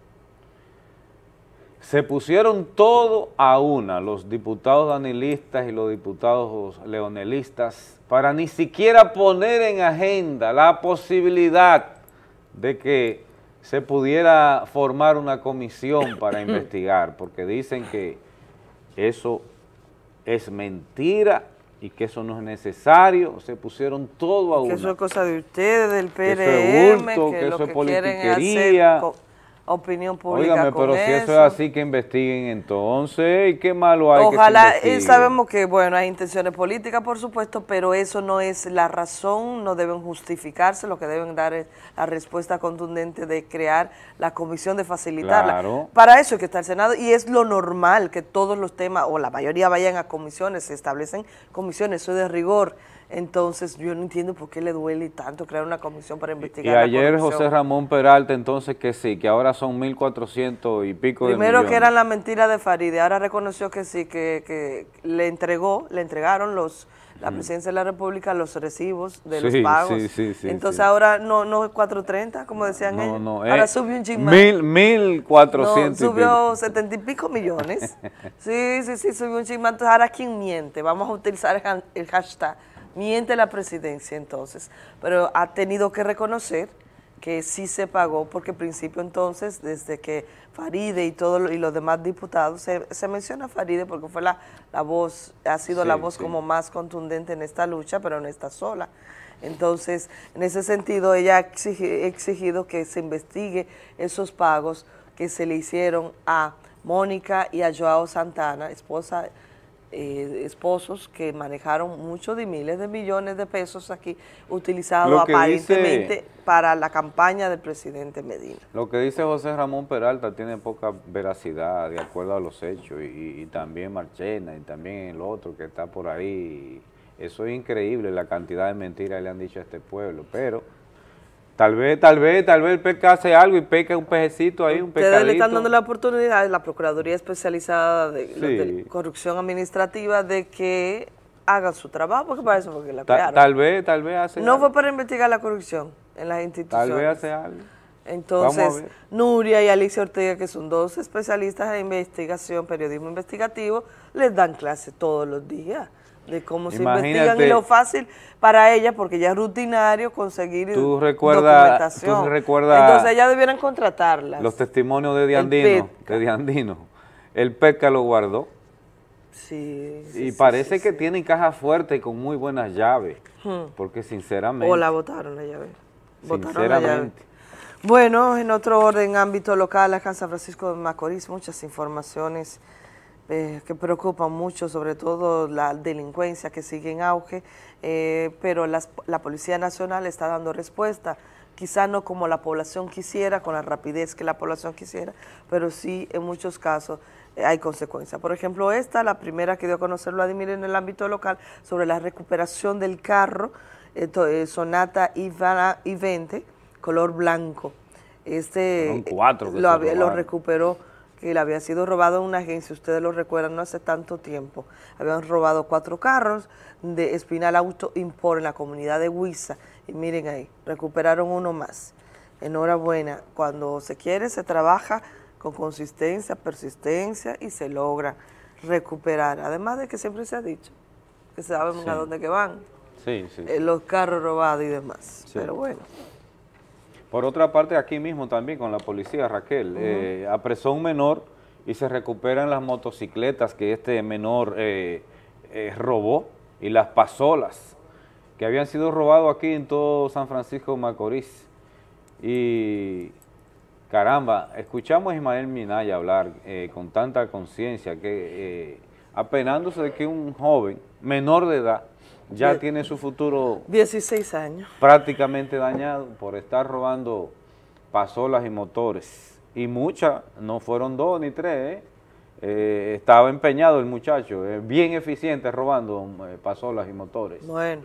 Speaker 1: Se pusieron todo a una, los diputados danilistas y los diputados leonelistas, para ni siquiera poner en agenda la posibilidad de que se pudiera formar una comisión para investigar, porque dicen que eso es mentira y que eso no es necesario. Se pusieron todo a una.
Speaker 2: Que eso es cosa de ustedes, del PRM,
Speaker 1: que eso es bulto,
Speaker 2: que
Speaker 1: lo
Speaker 2: que
Speaker 1: es
Speaker 2: quieren es hacer opinión pública.
Speaker 1: Óigame,
Speaker 2: con
Speaker 1: pero
Speaker 2: eso.
Speaker 1: si eso es así, que investiguen entonces, ¿y qué malo hay?
Speaker 2: Ojalá,
Speaker 1: que se investigue?
Speaker 2: sabemos que, bueno, hay intenciones políticas, por supuesto, pero eso no es la razón, no deben justificarse, lo que deben dar es la respuesta contundente de crear la comisión, de facilitarla.
Speaker 1: Claro.
Speaker 2: Para eso es que está el Senado, y es lo normal que todos los temas, o la mayoría, vayan a comisiones, se establecen comisiones, eso es de rigor. Entonces, yo no entiendo por qué le duele tanto crear una comisión para investigar.
Speaker 1: Y ayer
Speaker 2: la corrupción.
Speaker 1: José Ramón Peralta, entonces, que sí, que ahora son 1.400 y pico de millones.
Speaker 2: Primero que eran la mentira de Faride, ahora reconoció que sí, que le entregaron la Presidencia de la República los recibos de los pagos.
Speaker 1: Sí,
Speaker 2: entonces ahora no es 430, como decían ellos.
Speaker 1: No,
Speaker 2: ahora subió un chisme.
Speaker 1: 1.400
Speaker 2: subió 70 y pico millones. sí, subió un chisme. Entonces, ahora ¿quién miente? Vamos a utilizar el hashtag. Miente la presidencia, entonces, pero ha tenido que reconocer que sí se pagó, porque al principio entonces, desde que Faride y los demás diputados, se menciona a Faride porque fue la voz, ha sido la voz como más contundente en esta lucha, pero no está sola. Entonces, en ese sentido, ella ha exigido que se investigue esos pagos que se le hicieron a Mónica y a Joao Santana, esposos que manejaron muchos de miles de millones de pesos aquí, utilizados aparentemente para la campaña del presidente Medina.
Speaker 1: Lo que dice José Ramón Peralta tiene poca veracidad de acuerdo a los hechos, y también Marchena, y también el otro que está por ahí. Eso es increíble, la cantidad de mentiras que le han dicho a este pueblo, pero tal vez el PECA hace algo y peca un pejecito ahí, un pecadito.
Speaker 2: Ustedes le están dando la oportunidad, la Procuraduría Especializada de Corrupción Administrativa, de que hagan su trabajo, porque para eso fue que la crearon.
Speaker 1: Tal vez hace algo.
Speaker 2: No fue para investigar la corrupción en las instituciones.
Speaker 1: Tal vez hace algo.
Speaker 2: Entonces, Nuria y Alicia Ortega, que son dos especialistas en investigación, periodismo investigativo, les dan clase todos los días de cómo se investigan y lo fácil para ella, porque ya es rutinario conseguir documentación. Entonces ellas debieran contratarlas.
Speaker 1: Los testimonios de Diandino. El PECA lo guardó. Y parece que tienen caja fuerte y con muy buenas llaves, porque sinceramente...
Speaker 2: O la botaron la llave. Sinceramente. Bueno, en otro orden, ámbito local, acá en San Francisco de Macorís, muchas informaciones que preocupan mucho, sobre todo la delincuencia que sigue en auge, pero la Policía Nacional está dando respuesta, quizá no como la población quisiera, con la rapidez que la población quisiera, pero sí en muchos casos hay consecuencias. Por ejemplo, la primera que dio a conocer Vladimir en el ámbito local, sobre la recuperación del carro Sonata I-20, color blanco. Lo recuperó, que le había sido robado en una agencia, ustedes lo recuerdan, no hace tanto tiempo. Habían robado 4 carros de Espinal Auto Import en la comunidad de Huiza, y miren ahí, recuperaron uno más. Enhorabuena, cuando se quiere se trabaja con consistencia, persistencia y se logra recuperar. Además de que siempre se ha dicho que saben a dónde que van los carros robados y demás, pero bueno.
Speaker 1: Por otra parte, aquí mismo también con la policía, Raquel, apresó un menor y se recuperan las motocicletas que este menor robó y las pasolas que habían sido robados aquí en todo San Francisco de Macorís. Y caramba, escuchamos a Ismael Minaya hablar con tanta conciencia, que apenándose de que un joven menor de edad ya tiene su futuro
Speaker 2: 16 años
Speaker 1: prácticamente dañado por estar robando pasolas y motores. Y muchas, no fueron 2 ni 3, estaba empeñado el muchacho, bien eficiente robando pasolas y motores.
Speaker 2: Bueno,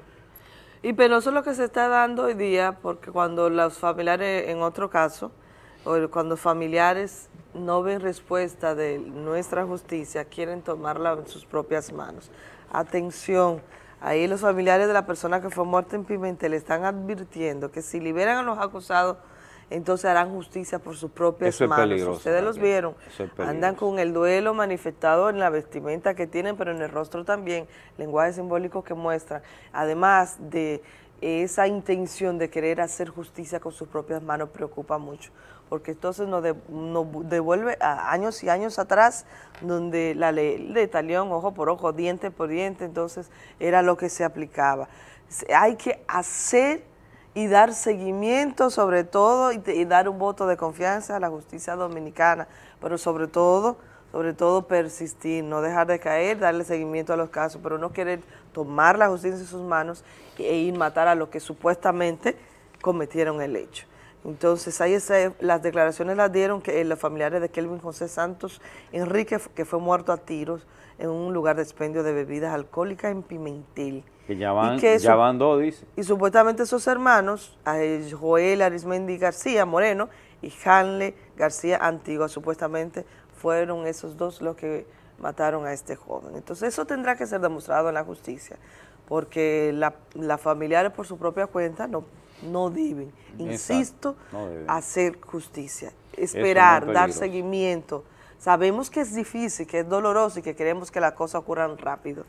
Speaker 2: y penoso lo que se está dando hoy día, porque cuando los familiares, en otro caso, o cuando familiares no ven respuesta de nuestra justicia, quieren tomarla en sus propias manos. Atención. Ahí los familiares de la persona que fue muerta en Pimentel están advirtiendo que si liberan a los acusados, entonces harán justicia por sus propias manos.
Speaker 1: Peligroso,
Speaker 2: ustedes los vieron, andan con el duelo manifestado en la vestimenta que tienen, pero en el rostro también, lenguaje simbólico que muestran, además de esa intención de querer hacer justicia con sus propias manos, preocupa mucho, porque entonces nos devuelve a años y años atrás, donde la ley de talión, ojo por ojo, diente por diente, entonces era lo que se aplicaba. Hay que hacer y dar seguimiento, sobre todo, y dar un voto de confianza a la justicia dominicana, pero sobre todo persistir, no dejar de caer, darle seguimiento a los casos, pero no querer tomar la justicia en sus manos e ir a matar a los que supuestamente cometieron el hecho. Entonces, ahí las declaraciones las dieron los familiares de Kelvin José Santos Enrique, que fue muerto a tiros en un lugar de expendio de bebidas alcohólicas en Pimentel.
Speaker 1: Que ya van 2, dice.
Speaker 2: Y supuestamente esos hermanos, Joel Arismendi García Moreno y Hanle García Antigua, supuestamente fueron esos 2 los que mataron a este joven. Entonces eso tendrá que ser demostrado en la justicia, porque las familiares por su propia cuenta no deben, insisto, hacer justicia, esperar, dar seguimiento. Sabemos que es difícil, que es doloroso y que queremos que las cosas ocurran rápido,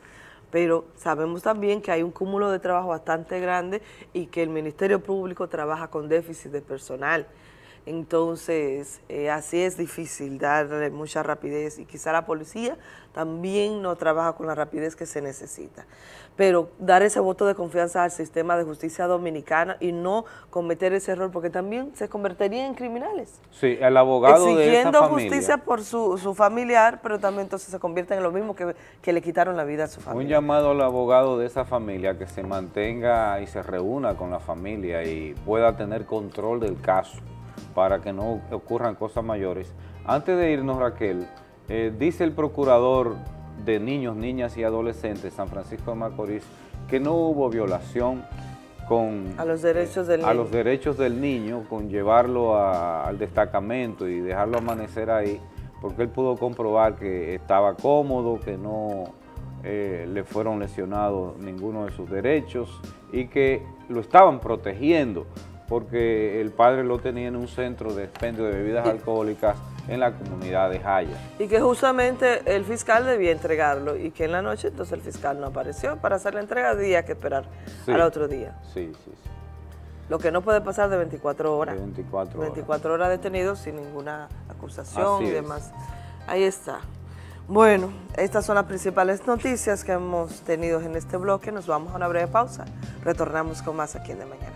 Speaker 2: pero sabemos también que hay un cúmulo de trabajo bastante grande y que el Ministerio Público trabaja con déficit de personal. Entonces, así es difícil darle mucha rapidez y quizá la policía también no trabaja con la rapidez que se necesita. Pero dar ese voto de confianza al sistema de justicia dominicana y no cometer ese error, porque también se convertirían en criminales.
Speaker 1: Sí, el abogado de esa familia.
Speaker 2: Exigiendo justicia por su familiar, pero también entonces se convierten en lo mismo que le quitaron la vida a su familia.
Speaker 1: Un llamado al abogado de esa familia que se mantenga y se reúna con la familia y pueda tener control del caso para que no ocurran cosas mayores. Antes de irnos, Raquel, dice el procurador de niños, niñas y adolescentes San Francisco de Macorís que no hubo violación a los derechos del niño, con llevarlo al destacamento y dejarlo amanecer ahí, porque él pudo comprobar que estaba cómodo, que no le fueron lesionados ninguno de sus derechos y que lo estaban protegiendo, porque el padre lo tenía en un centro de expendio de bebidas alcohólicas en la comunidad de Jaya.
Speaker 2: Y que justamente el fiscal debía entregarlo y que en la noche entonces el fiscal no apareció para hacer la entrega, había que esperar al otro día.
Speaker 1: Sí.
Speaker 2: Lo que no puede pasar de 24 horas.
Speaker 1: De
Speaker 2: 24 horas detenido sin ninguna acusación y demás. Ahí está. Bueno, estas son las principales noticias que hemos tenido en este bloque. Nos vamos a una breve pausa. Retornamos con más aquí en De Mañana.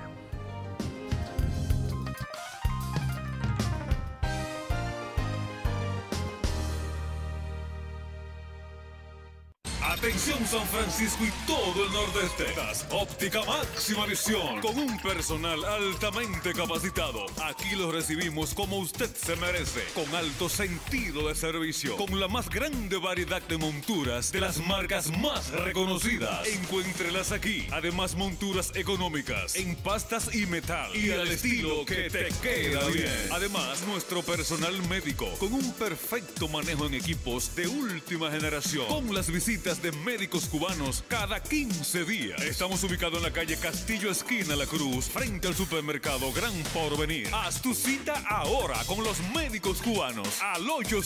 Speaker 3: Atención San Francisco y todo el nordeste. Óptica Máxima Visión, con un personal altamente capacitado. Aquí lo recibimos como usted se merece, con alto sentido de servicio, con la más grande variedad de monturas de las marcas más reconocidas. Encuéntrelas aquí. Además, monturas económicas en pastas y metal y al estilo que te queda bien. Además, nuestro personal médico con un perfecto manejo en equipos de última generación, con las visitas de médicos cubanos cada 15 días. Estamos ubicados en la calle Castillo, esquina La Cruz, frente al supermercado Gran Porvenir. Haz tu cita ahora con los médicos cubanos al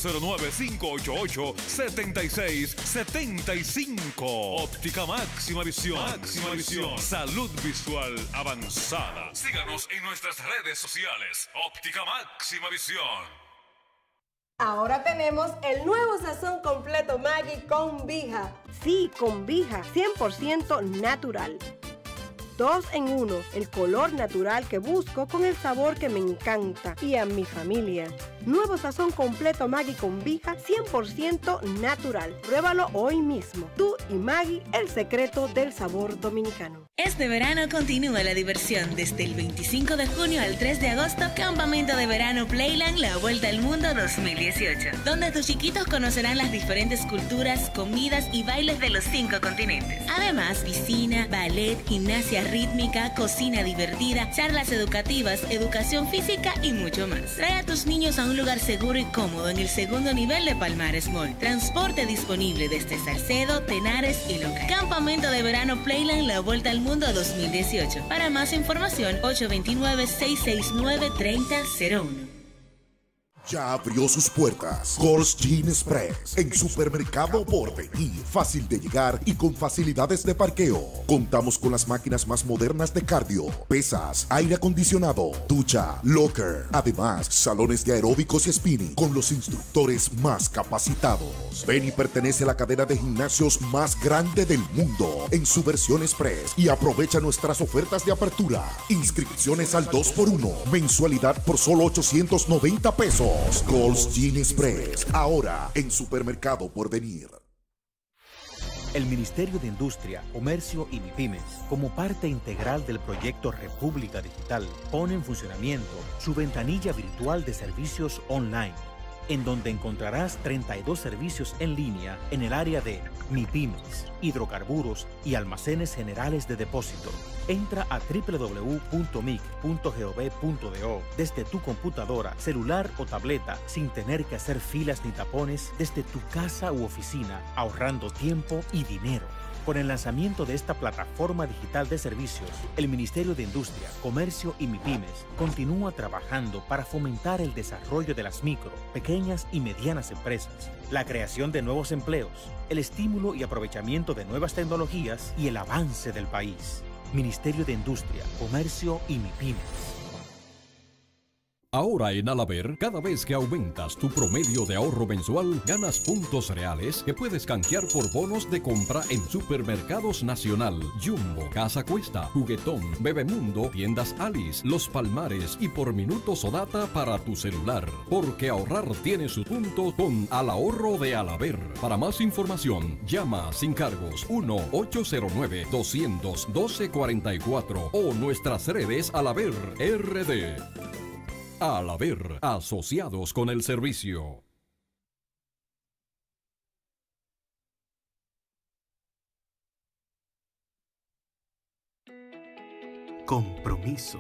Speaker 3: 809-588-7675. Óptica Máxima Visión. Máxima Visión. Salud visual avanzada. Síganos en nuestras redes sociales. Óptica Máxima Visión.
Speaker 5: Ahora tenemos el nuevo sazón completo Maggi con Vija.
Speaker 6: Sí, con Vija, 100% natural. 2 en 1, el color natural que busco con el sabor que me encanta y a mi familia. Nuevo sazón completo Maggi con Vija, 100% natural. Pruébalo hoy mismo. Tú y Maggi, el secreto del sabor dominicano.
Speaker 7: Este verano continúa la diversión. Desde el 25 de junio al 3 de agosto, Campamento de Verano Playland, la Vuelta al Mundo 2018, donde tus chiquitos conocerán las diferentes culturas, comidas y bailes de los 5 continentes. Además, piscina, ballet, gimnasia rítmica, cocina divertida, charlas educativas, educación física y mucho más. Trae a tus niños a un lugar seguro y cómodo en el segundo nivel de Palmares Mall. Transporte disponible desde Salcedo, Tenares y Loca. Campamento de Verano Playland, la Vuelta al Mundo 2018. Para más información, 829-669-3001.
Speaker 8: Ya abrió sus puertas Gold's Gym Express en Supermercado Porvenir. Fácil de llegar y con facilidades de parqueo. Contamos con las máquinas más modernas de cardio, pesas, aire acondicionado, ducha, locker. Además, salones de aeróbicos y spinning con los instructores más capacitados. Ven y pertenece a la cadena de gimnasios más grande del mundo en su versión Express y aprovecha nuestras ofertas de apertura. Inscripciones al 2x1, mensualidad por solo 890 pesos. Gold's Gym Express, ahora en Supermercado Porvenir.
Speaker 10: El Ministerio de Industria, Comercio y MIPYMES, como parte integral del proyecto República Digital, pone en funcionamiento su ventanilla virtual de servicios online, en donde encontrarás 32 servicios en línea en el área de MIPYMES, hidrocarburos y almacenes generales de depósito. Entra a www.mic.gov.do desde tu computadora, celular o tableta sin tener que hacer filas ni tapones desde tu casa u oficina, ahorrando tiempo y dinero. Con el lanzamiento de esta plataforma digital de servicios, el Ministerio de Industria, Comercio y MIPIMES continúa trabajando para fomentar el desarrollo de las micro, pequeñas y medianas empresas, la creación de nuevos empleos, el estímulo y aprovechamiento de nuevas tecnologías y el avance del país. Ministerio de Industria, Comercio y MIPIMES.
Speaker 11: Ahora en Alaber, cada vez que aumentas tu promedio de ahorro mensual, ganas puntos reales que puedes canjear por bonos de compra en Supermercados Nacional, Jumbo, Casa Cuesta, Juguetón, Bebemundo, Tiendas Alice, Los Palmares y por minutos o data para tu celular. Porque ahorrar tiene su punto con Al Ahorro de Alaber. Para más información, llama sin cargos 1-809-212-44 o nuestras redes Alaber RD. Alaber, asociados con el servicio.
Speaker 12: Compromiso.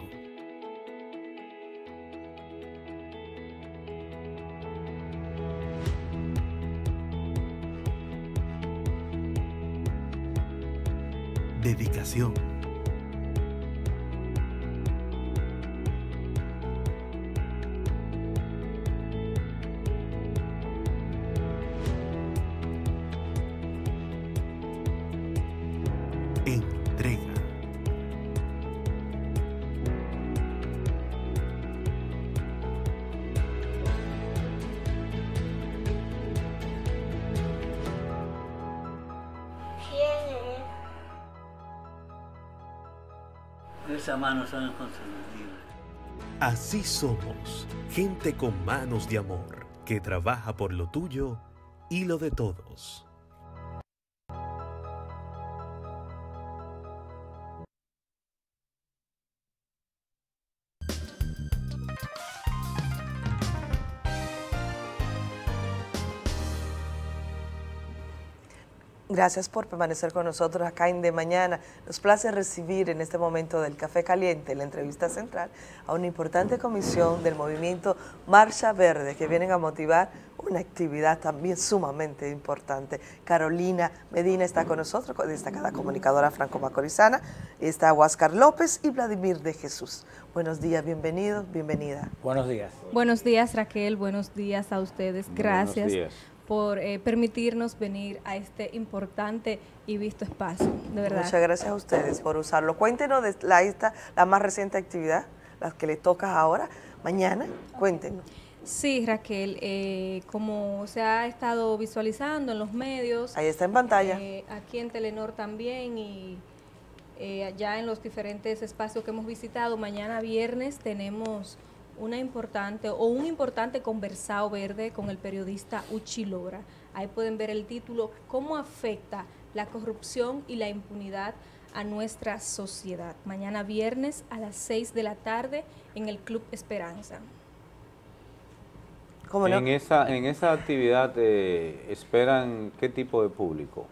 Speaker 12: Dedicación. Entrega.
Speaker 13: Esas manos son inconfundibles.
Speaker 12: Así somos, gente con manos de amor, que trabaja por lo tuyo y lo de todos.
Speaker 2: Gracias por permanecer con nosotros acá en De Mañana. Nos place recibir en este momento del Café Caliente, la entrevista central, a una importante comisión del movimiento Marcha Verde, que vienen a motivar una actividad también sumamente importante. Carolina Medina está con nosotros, destacada comunicadora franco-macorizana. Está Huáscar López y Vladimir de Jesús. Buenos días, bienvenidos, bienvenida.
Speaker 14: Buenos días.
Speaker 15: Buenos días, Raquel. Buenos días a ustedes. Gracias por permitirnos venir a este importante y visto espacio, de verdad.
Speaker 2: Muchas gracias a ustedes por usarlo. Cuéntenos de la más reciente actividad, la que le toca ahora, mañana, cuéntenos.
Speaker 15: Sí, Raquel, como se ha estado visualizando en los medios.
Speaker 2: Ahí está en pantalla.
Speaker 15: Aquí en Telenor también y ya en los diferentes espacios que hemos visitado, mañana viernes tenemos un importante conversado verde con el periodista Uchi Lora. Ahí pueden ver el título, ¿cómo afecta la corrupción y la impunidad a nuestra sociedad? Mañana viernes a las 6 de la tarde en el Club Esperanza.
Speaker 2: ¿Cómo no?
Speaker 1: En esa actividad esperan ¿qué tipo de público?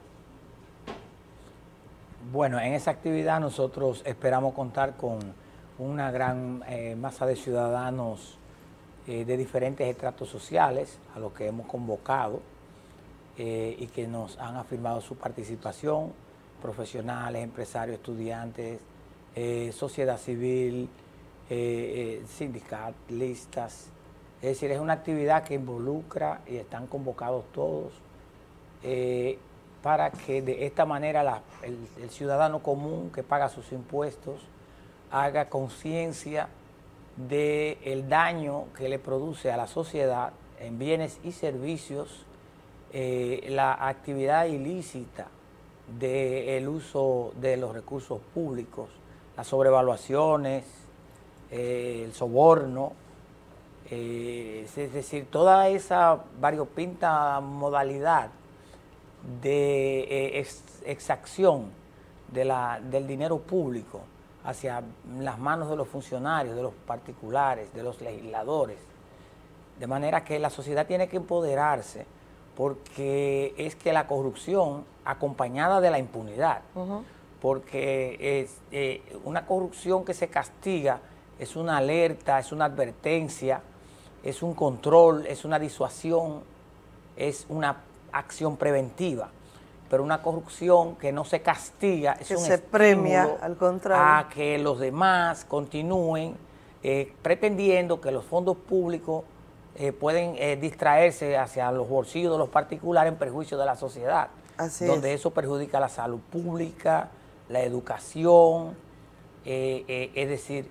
Speaker 14: Bueno, en esa actividad nosotros esperamos contar con una gran masa de ciudadanos de diferentes estratos sociales a los que hemos convocado y que nos han afirmado su participación, profesionales, empresarios, estudiantes, sociedad civil, sindicalistas. Es decir, es una actividad que involucra y están convocados todos para que de esta manera el ciudadano común que paga sus impuestos haga conciencia del daño que le produce a la sociedad en bienes y servicios la actividad ilícita del uso de los recursos públicos, las sobrevaluaciones, el soborno, es decir, toda esa variopinta modalidad de exacción del dinero público hacia las manos de los funcionarios, de los particulares, de los legisladores. De manera que la sociedad tiene que empoderarse porque es que la corrupción acompañada de la impunidad, porque es una corrupción que se castiga, es una alerta, es una advertencia, es un control, es una disuasión, es una acción preventiva. pero una corrupción que no se castiga, es
Speaker 2: que
Speaker 14: un
Speaker 2: se premia,
Speaker 14: estímulo
Speaker 2: al contrario,
Speaker 14: a que los demás continúen pretendiendo que los fondos públicos pueden distraerse hacia los bolsillos de los particulares en perjuicio de la sociedad, donde eso perjudica la salud pública, la educación, es decir,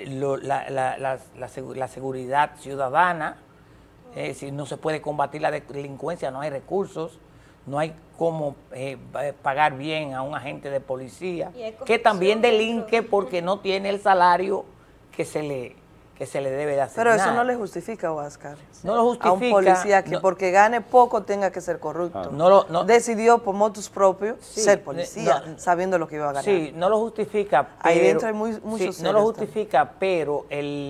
Speaker 14: la seguridad ciudadana. Es decir, no se puede combatir la delincuencia, no hay recursos, no hay cómo pagar bien a un agente de policía, que también delinque porque no tiene el salario que se le debe de asignar.
Speaker 2: Pero eso no le justifica, Oscar.
Speaker 14: No lo justifica.
Speaker 2: A un policía que porque gane poco tenga que ser corrupto. Decidió por motus propios ser policía, sabiendo lo que iba a ganar.
Speaker 14: Sí, no lo justifica, pero...
Speaker 2: Ahí dentro hay muchos
Speaker 14: no lo justifica, pero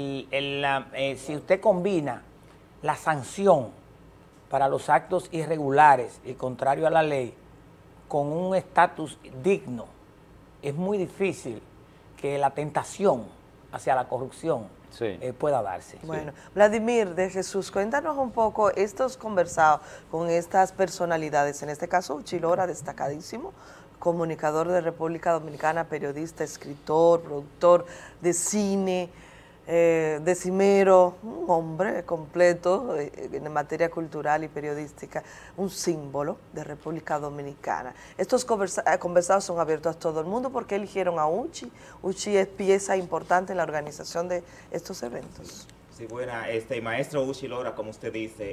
Speaker 14: si usted combina la sanción para los actos irregulares y contrario a la ley con un estatus digno, es muy difícil que la tentación hacia la corrupción pueda darse.
Speaker 2: Bueno, Vladimir de Jesús, cuéntanos un poco, estos conversados con estas personalidades, en este caso Uchi Lora, destacadísimo, comunicador de República Dominicana, periodista, escritor, productor de cine, decimero, un hombre completo en materia cultural y periodística, un símbolo de República Dominicana. Estos conversados son abiertos a todo el mundo. ¿Por qué eligieron a Uchi? Uchi es pieza importante en la organización de estos eventos.
Speaker 16: Sí, buena, maestro Uchi Lora, como usted dice,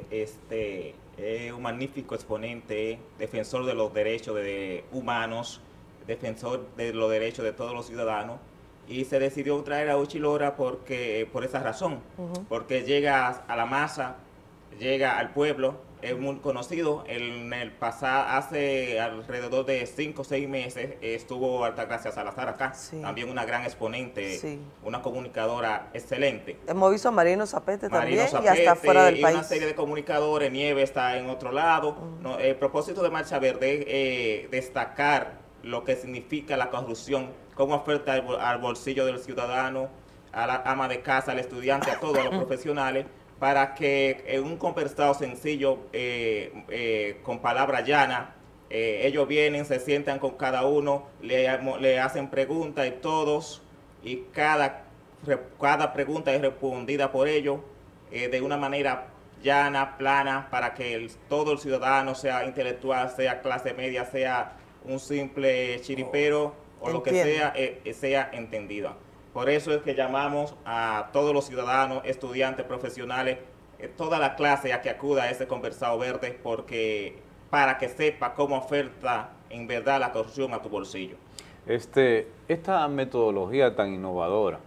Speaker 16: un magnífico exponente, defensor de los derechos humanos, defensor de los derechos de todos los ciudadanos. Y se decidió traer a Uchi Lora por esa razón, porque llega a la masa, llega al pueblo, es muy conocido. En el pasado, hace alrededor de 5 o 6 meses, estuvo Altagracia Salazar acá, también una gran exponente, una comunicadora excelente.
Speaker 2: Hemos visto a Marino Zapete también, y hasta fuera del país.
Speaker 16: Una serie de comunicadores, Nieve está en otro lado. El propósito de Marcha Verde es destacar lo que significa la corrupción, cómo afecta al bolsillo del ciudadano, a la ama de casa, al estudiante, a todos los profesionales, para que en un conversado sencillo, con palabra llana, ellos vienen, se sientan con cada uno, le hacen preguntas y cada pregunta es respondida por ellos de una manera llana, plana, para que todo el ciudadano, sea intelectual, sea clase media, sea un simple chiripero o lo que sea entendida. Por eso es que llamamos a todos los ciudadanos, estudiantes, profesionales, toda la clase a que acuda a este conversado verde, para que sepa cómo afecta en verdad la corrupción a tu bolsillo.
Speaker 1: Esta metodología tan innovadora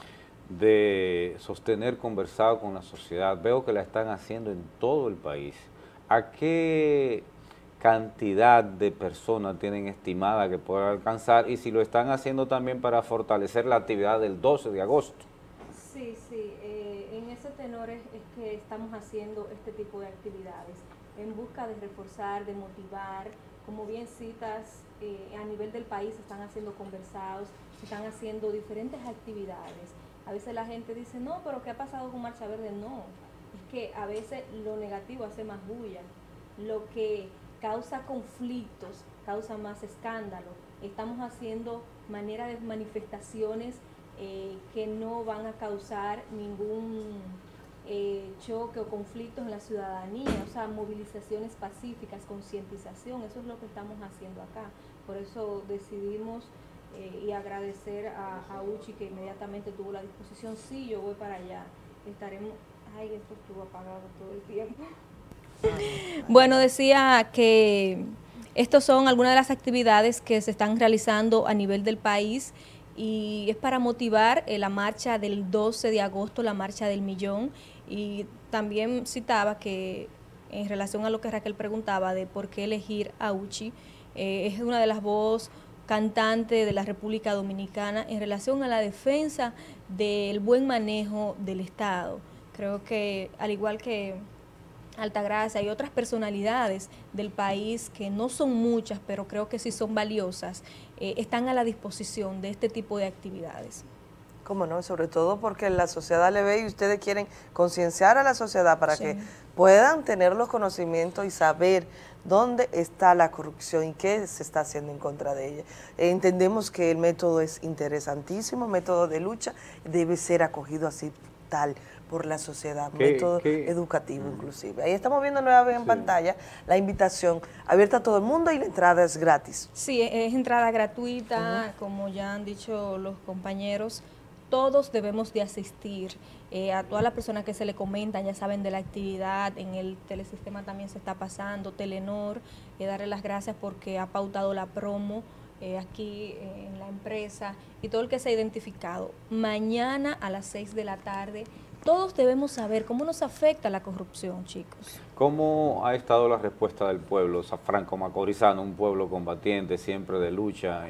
Speaker 1: de sostener conversado con la sociedad, veo que la están haciendo en todo el país. ¿A qué cantidad de personas tienen estimada que puedan alcanzar, y si lo están haciendo también para fortalecer la actividad del 12 de agosto?
Speaker 15: Sí, en ese tenor es que estamos haciendo este tipo de actividades, en busca de reforzar, de motivar. Como bien citas, a nivel del país se están haciendo conversados, se están haciendo diferentes actividades. A veces la gente dice, no, pero ¿qué ha pasado con Marcha Verde? No, es que a veces lo negativo hace más bulla, lo que causa conflictos, causa más escándalo. Estamos haciendo manera de manifestaciones que no van a causar ningún choque o conflictos en la ciudadanía, o sea, movilizaciones pacíficas, concientización, eso es lo que estamos haciendo acá. Por eso decidimos y agradecer a Uchi, que inmediatamente tuvo la disposición. Sí, yo voy para allá, estaremos, esto estuvo apagado todo el tiempo. Bueno, decía que estos son algunas de las actividades que se están realizando a nivel del país, y es para motivar la marcha del 12 de agosto, la marcha del millón. Y también citaba que en relación a lo que Raquel preguntaba de por qué elegir a Uchi, es una de las voces cantantes de la República Dominicana en relación a la defensa del buen manejo del Estado. Creo que al igual que Altagracia y otras personalidades del país, que no son muchas, pero creo que sí son valiosas, están a la disposición de este tipo de actividades.
Speaker 2: Cómo no, sobre todo porque la sociedad le ve y ustedes quieren concienciar a la sociedad para que puedan tener los conocimientos y saber dónde está la corrupción y qué se está haciendo en contra de ella. Entendemos que el método es interesantísimo, método de lucha, debe ser acogido así tal por la sociedad, método educativo inclusive. Ahí estamos viendo nuevamente en pantalla la invitación abierta a todo el mundo y la entrada es gratis.
Speaker 15: Sí, es entrada gratuita, como ya han dicho los compañeros. Todos debemos de asistir, a todas las personas que se le comentan, ya saben de la actividad, en el telesistema también se está pasando, Telenor, darle las gracias porque ha pautado la promo aquí en la empresa y todo el que se ha identificado. Mañana a las 6 de la tarde, todos debemos saber cómo nos afecta la corrupción, chicos.
Speaker 1: ¿Cómo ha estado la respuesta del pueblo franco-macorizano, un pueblo combatiente, siempre de lucha,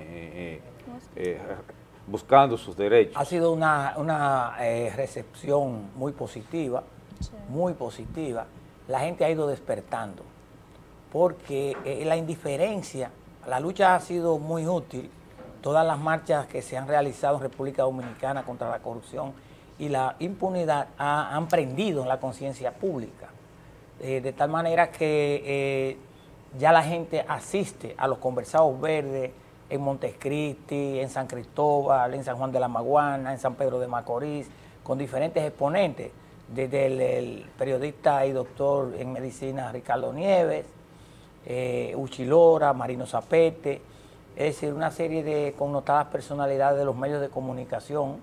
Speaker 1: buscando sus derechos?
Speaker 14: Ha sido una recepción muy positiva, muy positiva. La gente ha ido despertando, porque la indiferencia, la lucha ha sido muy útil. Todas las marchas que se han realizado en República Dominicana contra la corrupción y la impunidad han prendido en la conciencia pública, de tal manera que ya la gente asiste a los conversados verdes, en Montecristi, en San Cristóbal, en San Juan de la Maguana, en San Pedro de Macorís, con diferentes exponentes, desde el periodista y doctor en medicina Ricardo Nieves, Uchilora, Marino Zapete, es decir, una serie de connotadas personalidades de los medios de comunicación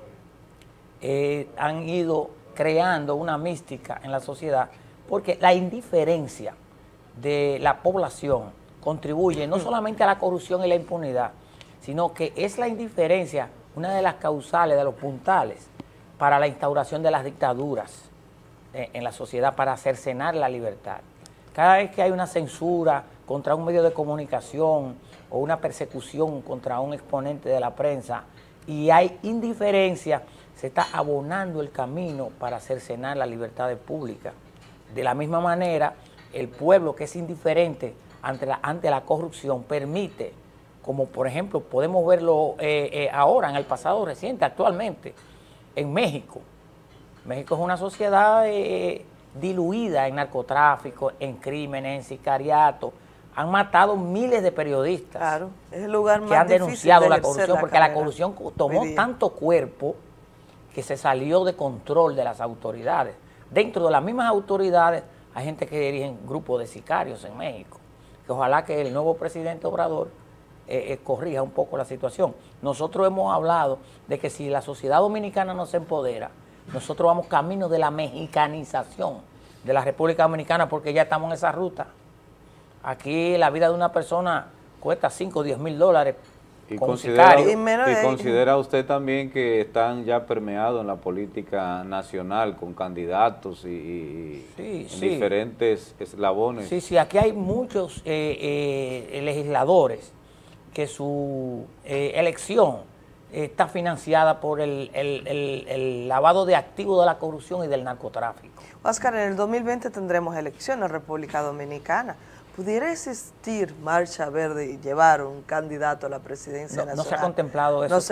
Speaker 14: han ido creando una mística en la sociedad, porque la indiferencia de la población contribuye no solamente a la corrupción y la impunidad, sino que es la indiferencia una de las causales, de los puntales, para la instauración de las dictaduras en la sociedad, para cercenar la libertad. Cada vez que hay una censura contra un medio de comunicación o una persecución contra un exponente de la prensa y hay indiferencia, se está abonando el camino para cercenar las libertades públicas. De la misma manera, el pueblo que es indiferente ante la corrupción permite, como por ejemplo podemos verlo ahora, en el pasado reciente, actualmente, en México. México es una sociedad diluida en narcotráfico, en crímenes, en sicariato. Han matado miles de periodistas.
Speaker 2: Claro, es el lugar más
Speaker 14: que han denunciado la
Speaker 2: difícil de
Speaker 14: corrupción, porque la corrupción tomó tanto cuerpo que se salió de control de las autoridades. Dentro de las mismas autoridades hay gente que dirigen grupos de sicarios en México, que ojalá que el nuevo presidente Obrador corrija un poco la situación. Nosotros hemos hablado de que si la sociedad dominicana no se empodera, nosotros vamos camino de la mexicanización de la República Dominicana, porque ya estamos en esa ruta. Aquí la vida de una persona cuesta 5 o 10 mil dólares.
Speaker 1: ¿Y considera usted también que están ya permeados en la política nacional con candidatos y diferentes eslabones?
Speaker 14: Sí, aquí hay muchos legisladores que su elección está financiada por el lavado de activos de la corrupción y del narcotráfico.
Speaker 2: Oscar, en el 2020 tendremos elecciones en República Dominicana. ¿Pudiera existir marcha verde y llevar un candidato a la presidencia nacional?
Speaker 14: No se ha contemplado eso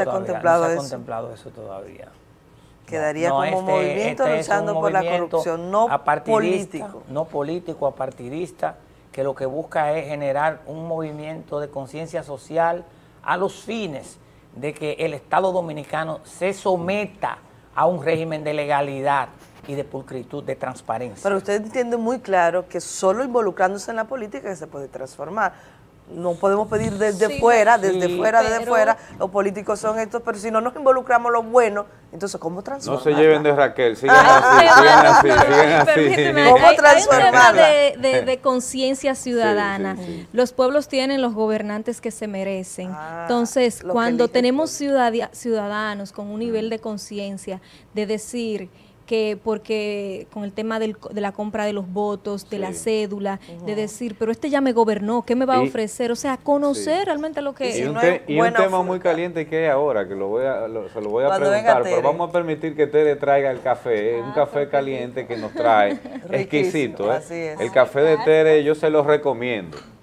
Speaker 14: todavía.
Speaker 2: Quedaría como movimiento luchando por la corrupción, no político.
Speaker 14: No político, apartidista, que lo que busca es generar un movimiento de conciencia social a los fines de que el Estado dominicano se someta a un régimen de legalidad y de pulcritud, de transparencia.
Speaker 2: Pero usted entiende muy claro que solo involucrándose en la política se puede transformar. No podemos pedir desde fuera, los políticos son estos, pero si no nos involucramos los buenos, entonces ¿cómo transformar?
Speaker 1: No se lleven de Raquel, sigan así.
Speaker 2: ¿Cómo transformarla?
Speaker 15: Hay un tema de conciencia ciudadana. Los pueblos tienen los gobernantes que se merecen. Entonces, cuando tenemos ciudadanos con un nivel de conciencia, de decir que porque con el tema de la compra de los votos, de la cédula, de decir, pero este ya me gobernó, ¿qué me va a ofrecer? O sea, conocer realmente lo que
Speaker 1: es. Y un tema muy caliente que hay ahora, que se lo voy a preguntar, pero vamos a permitir que Tere traiga el café, un café caliente que nos trae, exquisito. El café de Tere yo se lo recomiendo.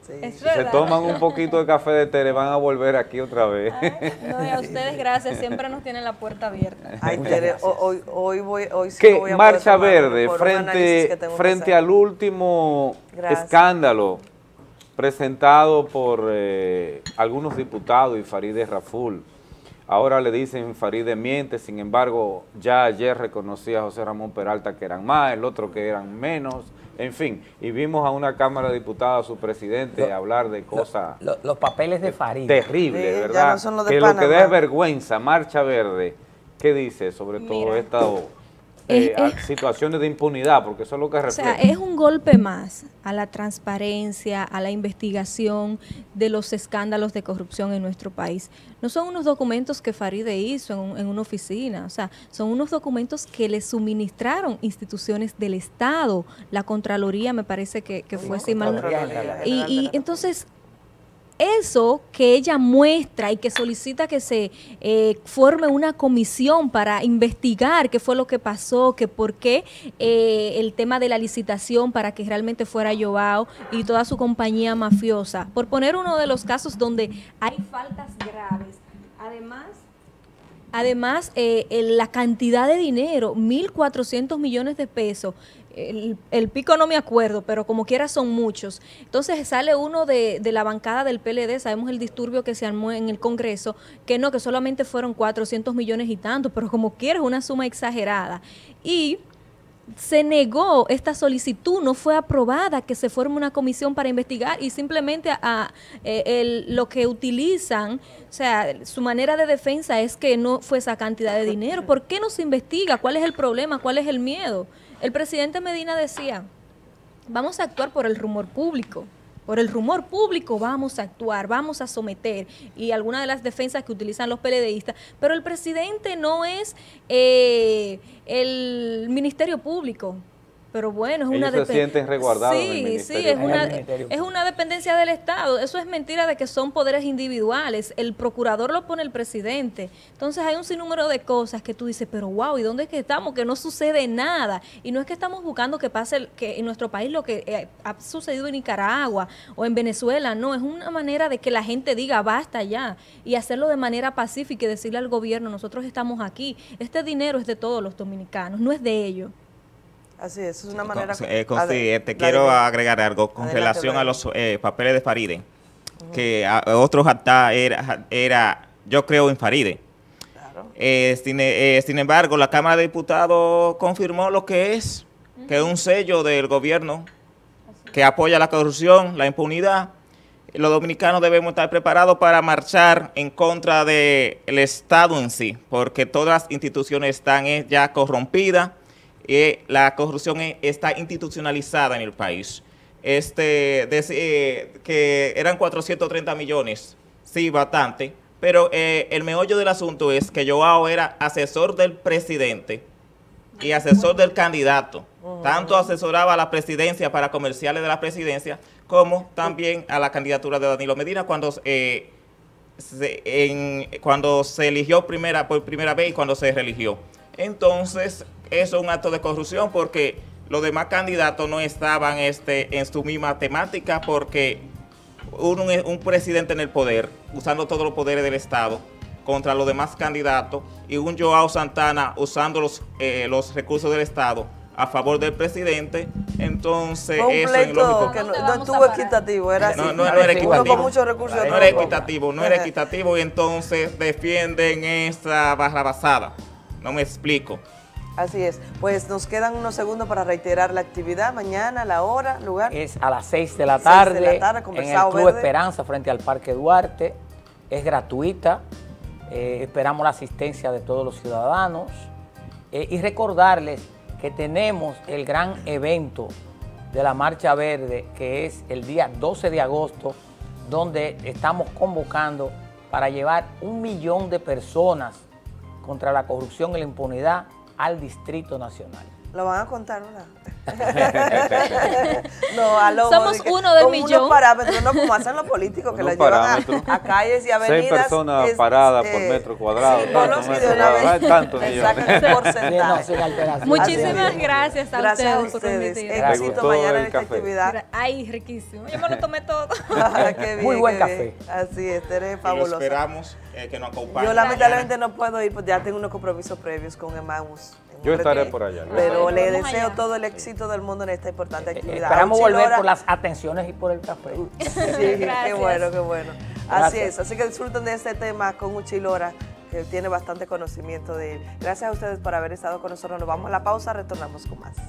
Speaker 1: Si se toman un poquito de café de té, van a volver aquí otra vez.
Speaker 15: No, y a ustedes gracias, siempre nos tienen la puerta abierta.
Speaker 2: Ay, Tere, hoy sí
Speaker 1: que
Speaker 2: voy a
Speaker 1: Marcha
Speaker 2: poder
Speaker 1: Verde,
Speaker 2: por un análisis que tengo que
Speaker 1: frente
Speaker 2: hacer.
Speaker 1: al último escándalo presentado por algunos diputados y Farideh Raful. Ahora le dicen Farideh miente, sin embargo, ya ayer reconocía a José Ramón Peralta que eran más, el otro que eran menos, en fin. Y vimos a una Cámara de Diputados, a su presidente, hablar de cosas...
Speaker 14: Los papeles de Farideh.
Speaker 1: Terribles,
Speaker 2: Sí,
Speaker 1: ¿verdad?
Speaker 2: ya no son los de
Speaker 1: que lo que
Speaker 2: Panamá.
Speaker 1: da es vergüenza. Marcha Verde, ¿qué dice sobre todo esta situaciones de impunidad? Porque eso es lo que
Speaker 15: O
Speaker 1: refleja.
Speaker 15: sea, es un golpe más a la transparencia, a la investigación de los escándalos de corrupción en nuestro país. No son unos documentos que Farideh hizo en una oficina, o sea, son unos documentos que le suministraron instituciones del Estado, la Contraloría me parece que fue así mal. Y entonces... Eso que ella muestra y que solicita que se forme una comisión para investigar qué fue lo que pasó, que por qué el tema de la licitación para que realmente fuera Joao y toda su compañía mafiosa, por poner uno de los casos donde hay faltas graves. Además, la cantidad de dinero, 1.400 millones de pesos, el pico no me acuerdo, pero como quiera son muchos. Entonces sale uno de la bancada del PLD, sabemos el disturbio que se armó en el Congreso, que no, que solamente fueron 400 millones y tanto, pero como quiera es una suma exagerada. Y se negó esta solicitud, no fue aprobada que se forme una comisión para investigar y simplemente lo que utilizan, o sea, su manera de defensa es que no fue esa cantidad de dinero. ¿Por qué no se investiga? ¿Cuál es el problema? ¿Cuál es el miedo? El presidente Medina decía, vamos a actuar por el rumor público. Por el rumor público vamos a actuar, vamos a someter, y algunas de las defensas que utilizan los PLDistas, pero el presidente no es el Ministerio Público. Pero bueno, es una
Speaker 1: Ellos se sienten resguardados en el
Speaker 15: Sí,
Speaker 1: Ministerio
Speaker 15: es una dependencia del Estado. Eso es mentira de que son poderes individuales. El procurador lo pone el presidente. Entonces hay un sinnúmero de cosas que tú dices, pero wow, ¿y dónde es que estamos? Que no sucede nada. Y no es que estamos buscando que pase que en nuestro país lo que ha sucedido en Nicaragua o en Venezuela. No, es una manera de que la gente diga basta ya y hacerlo de manera pacífica y decirle al gobierno, nosotros estamos aquí. Este dinero es de todos los dominicanos, no es de ellos.
Speaker 2: Así es una manera...
Speaker 16: te quiero agregar algo con relación a los papeles de Farideh, que a otros hasta era, yo creo, en Farideh. Sin embargo, la Cámara de Diputados confirmó lo que es un sello del gobierno que apoya la corrupción, la impunidad. Los dominicanos debemos estar preparados para marchar en contra del Estado en sí, porque todas las instituciones están ya corrompidas. La corrupción está institucionalizada en el país. Que eran 430 millones, sí, bastante, pero el meollo del asunto es que Joao era asesor del presidente y asesor del candidato. Tanto asesoraba a la presidencia para comerciales de la presidencia, como también a la candidatura de Danilo Medina cuando se eligió por primera vez y cuando se reeligió. Entonces, eso es un acto de corrupción porque los demás candidatos no estaban en su misma temática, porque un presidente en el poder, usando todos los poderes del Estado contra los demás candidatos, y un Joao Santana usando los recursos del Estado a favor del presidente. Entonces eso es lógico.
Speaker 2: Que no estuvo equitativo, era así.
Speaker 16: No era equitativo.
Speaker 2: Con muchos recursos
Speaker 16: no era equitativo, y entonces defienden esa barrabasada. No me explico.
Speaker 2: Así es. Pues nos quedan unos segundos para reiterar la actividad. Mañana, la hora, lugar.
Speaker 14: Es a las 6 de la tarde,
Speaker 2: con
Speaker 14: en el
Speaker 2: Versado
Speaker 14: Club
Speaker 2: Verde.
Speaker 14: Esperanza, frente al Parque Duarte. Es gratuita. Esperamos la asistencia de todos los ciudadanos. Y recordarles que tenemos el gran evento de la Marcha Verde, que es el día 12 de agosto, donde estamos convocando para llevar 1 millón de personas contra la corrupción y la impunidad al Distrito Nacional.
Speaker 2: Lo van a contar, ¿verdad? No, a lo
Speaker 15: Somos uno de millón.
Speaker 2: Unos parámetros, no como hacen los políticos, que lo llevan a calles y avenidas.
Speaker 1: 6 personas paradas por metro cuadrado.
Speaker 2: Sí, tantos
Speaker 15: millones. Muchísimas gracias a ustedes por permitirme.
Speaker 2: Éxito mañana en esta actividad.
Speaker 15: Ay, riquísimo. Yo me lo tomé todo.
Speaker 2: Qué bien,
Speaker 14: muy buen café.
Speaker 2: Así es, eres fabuloso.
Speaker 16: Lo esperamos que nos acompañe.
Speaker 2: Yo lamentablemente no puedo ir, porque ya tengo unos compromisos previos con Emmaus.
Speaker 1: Yo estaré por allá.
Speaker 2: Pero le deseo todo el éxito del mundo en esta importante actividad.
Speaker 14: Esperamos volver por las atenciones y por el café.
Speaker 2: Sí, qué bueno, qué bueno. Así es, así que disfruten de este tema con Uchilora, que tiene bastante conocimiento de él. Gracias a ustedes por haber estado con nosotros. Nos vamos a la pausa, retornamos con más.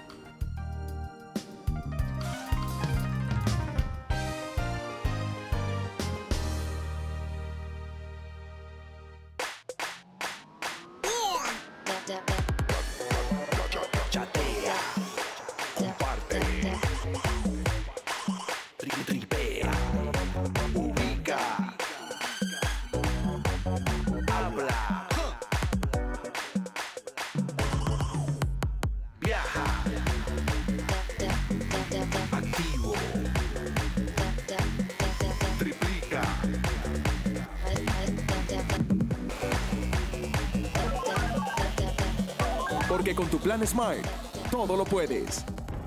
Speaker 4: Porque con tu plan Smile, todo lo puedes.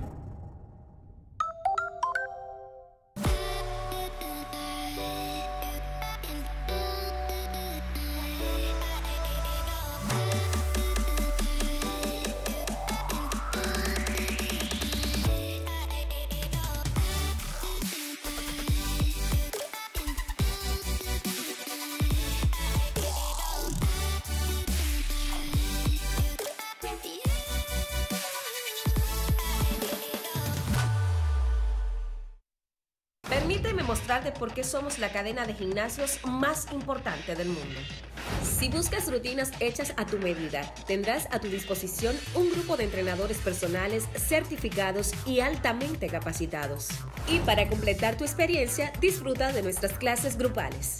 Speaker 17: Permíteme mostrarte por qué somos la cadena de gimnasios más importante del mundo. Si buscas rutinas hechas a tu medida, tendrás a tu disposición un grupo de entrenadores personales certificados y altamente capacitados. Y para completar tu experiencia, disfruta de nuestras clases grupales.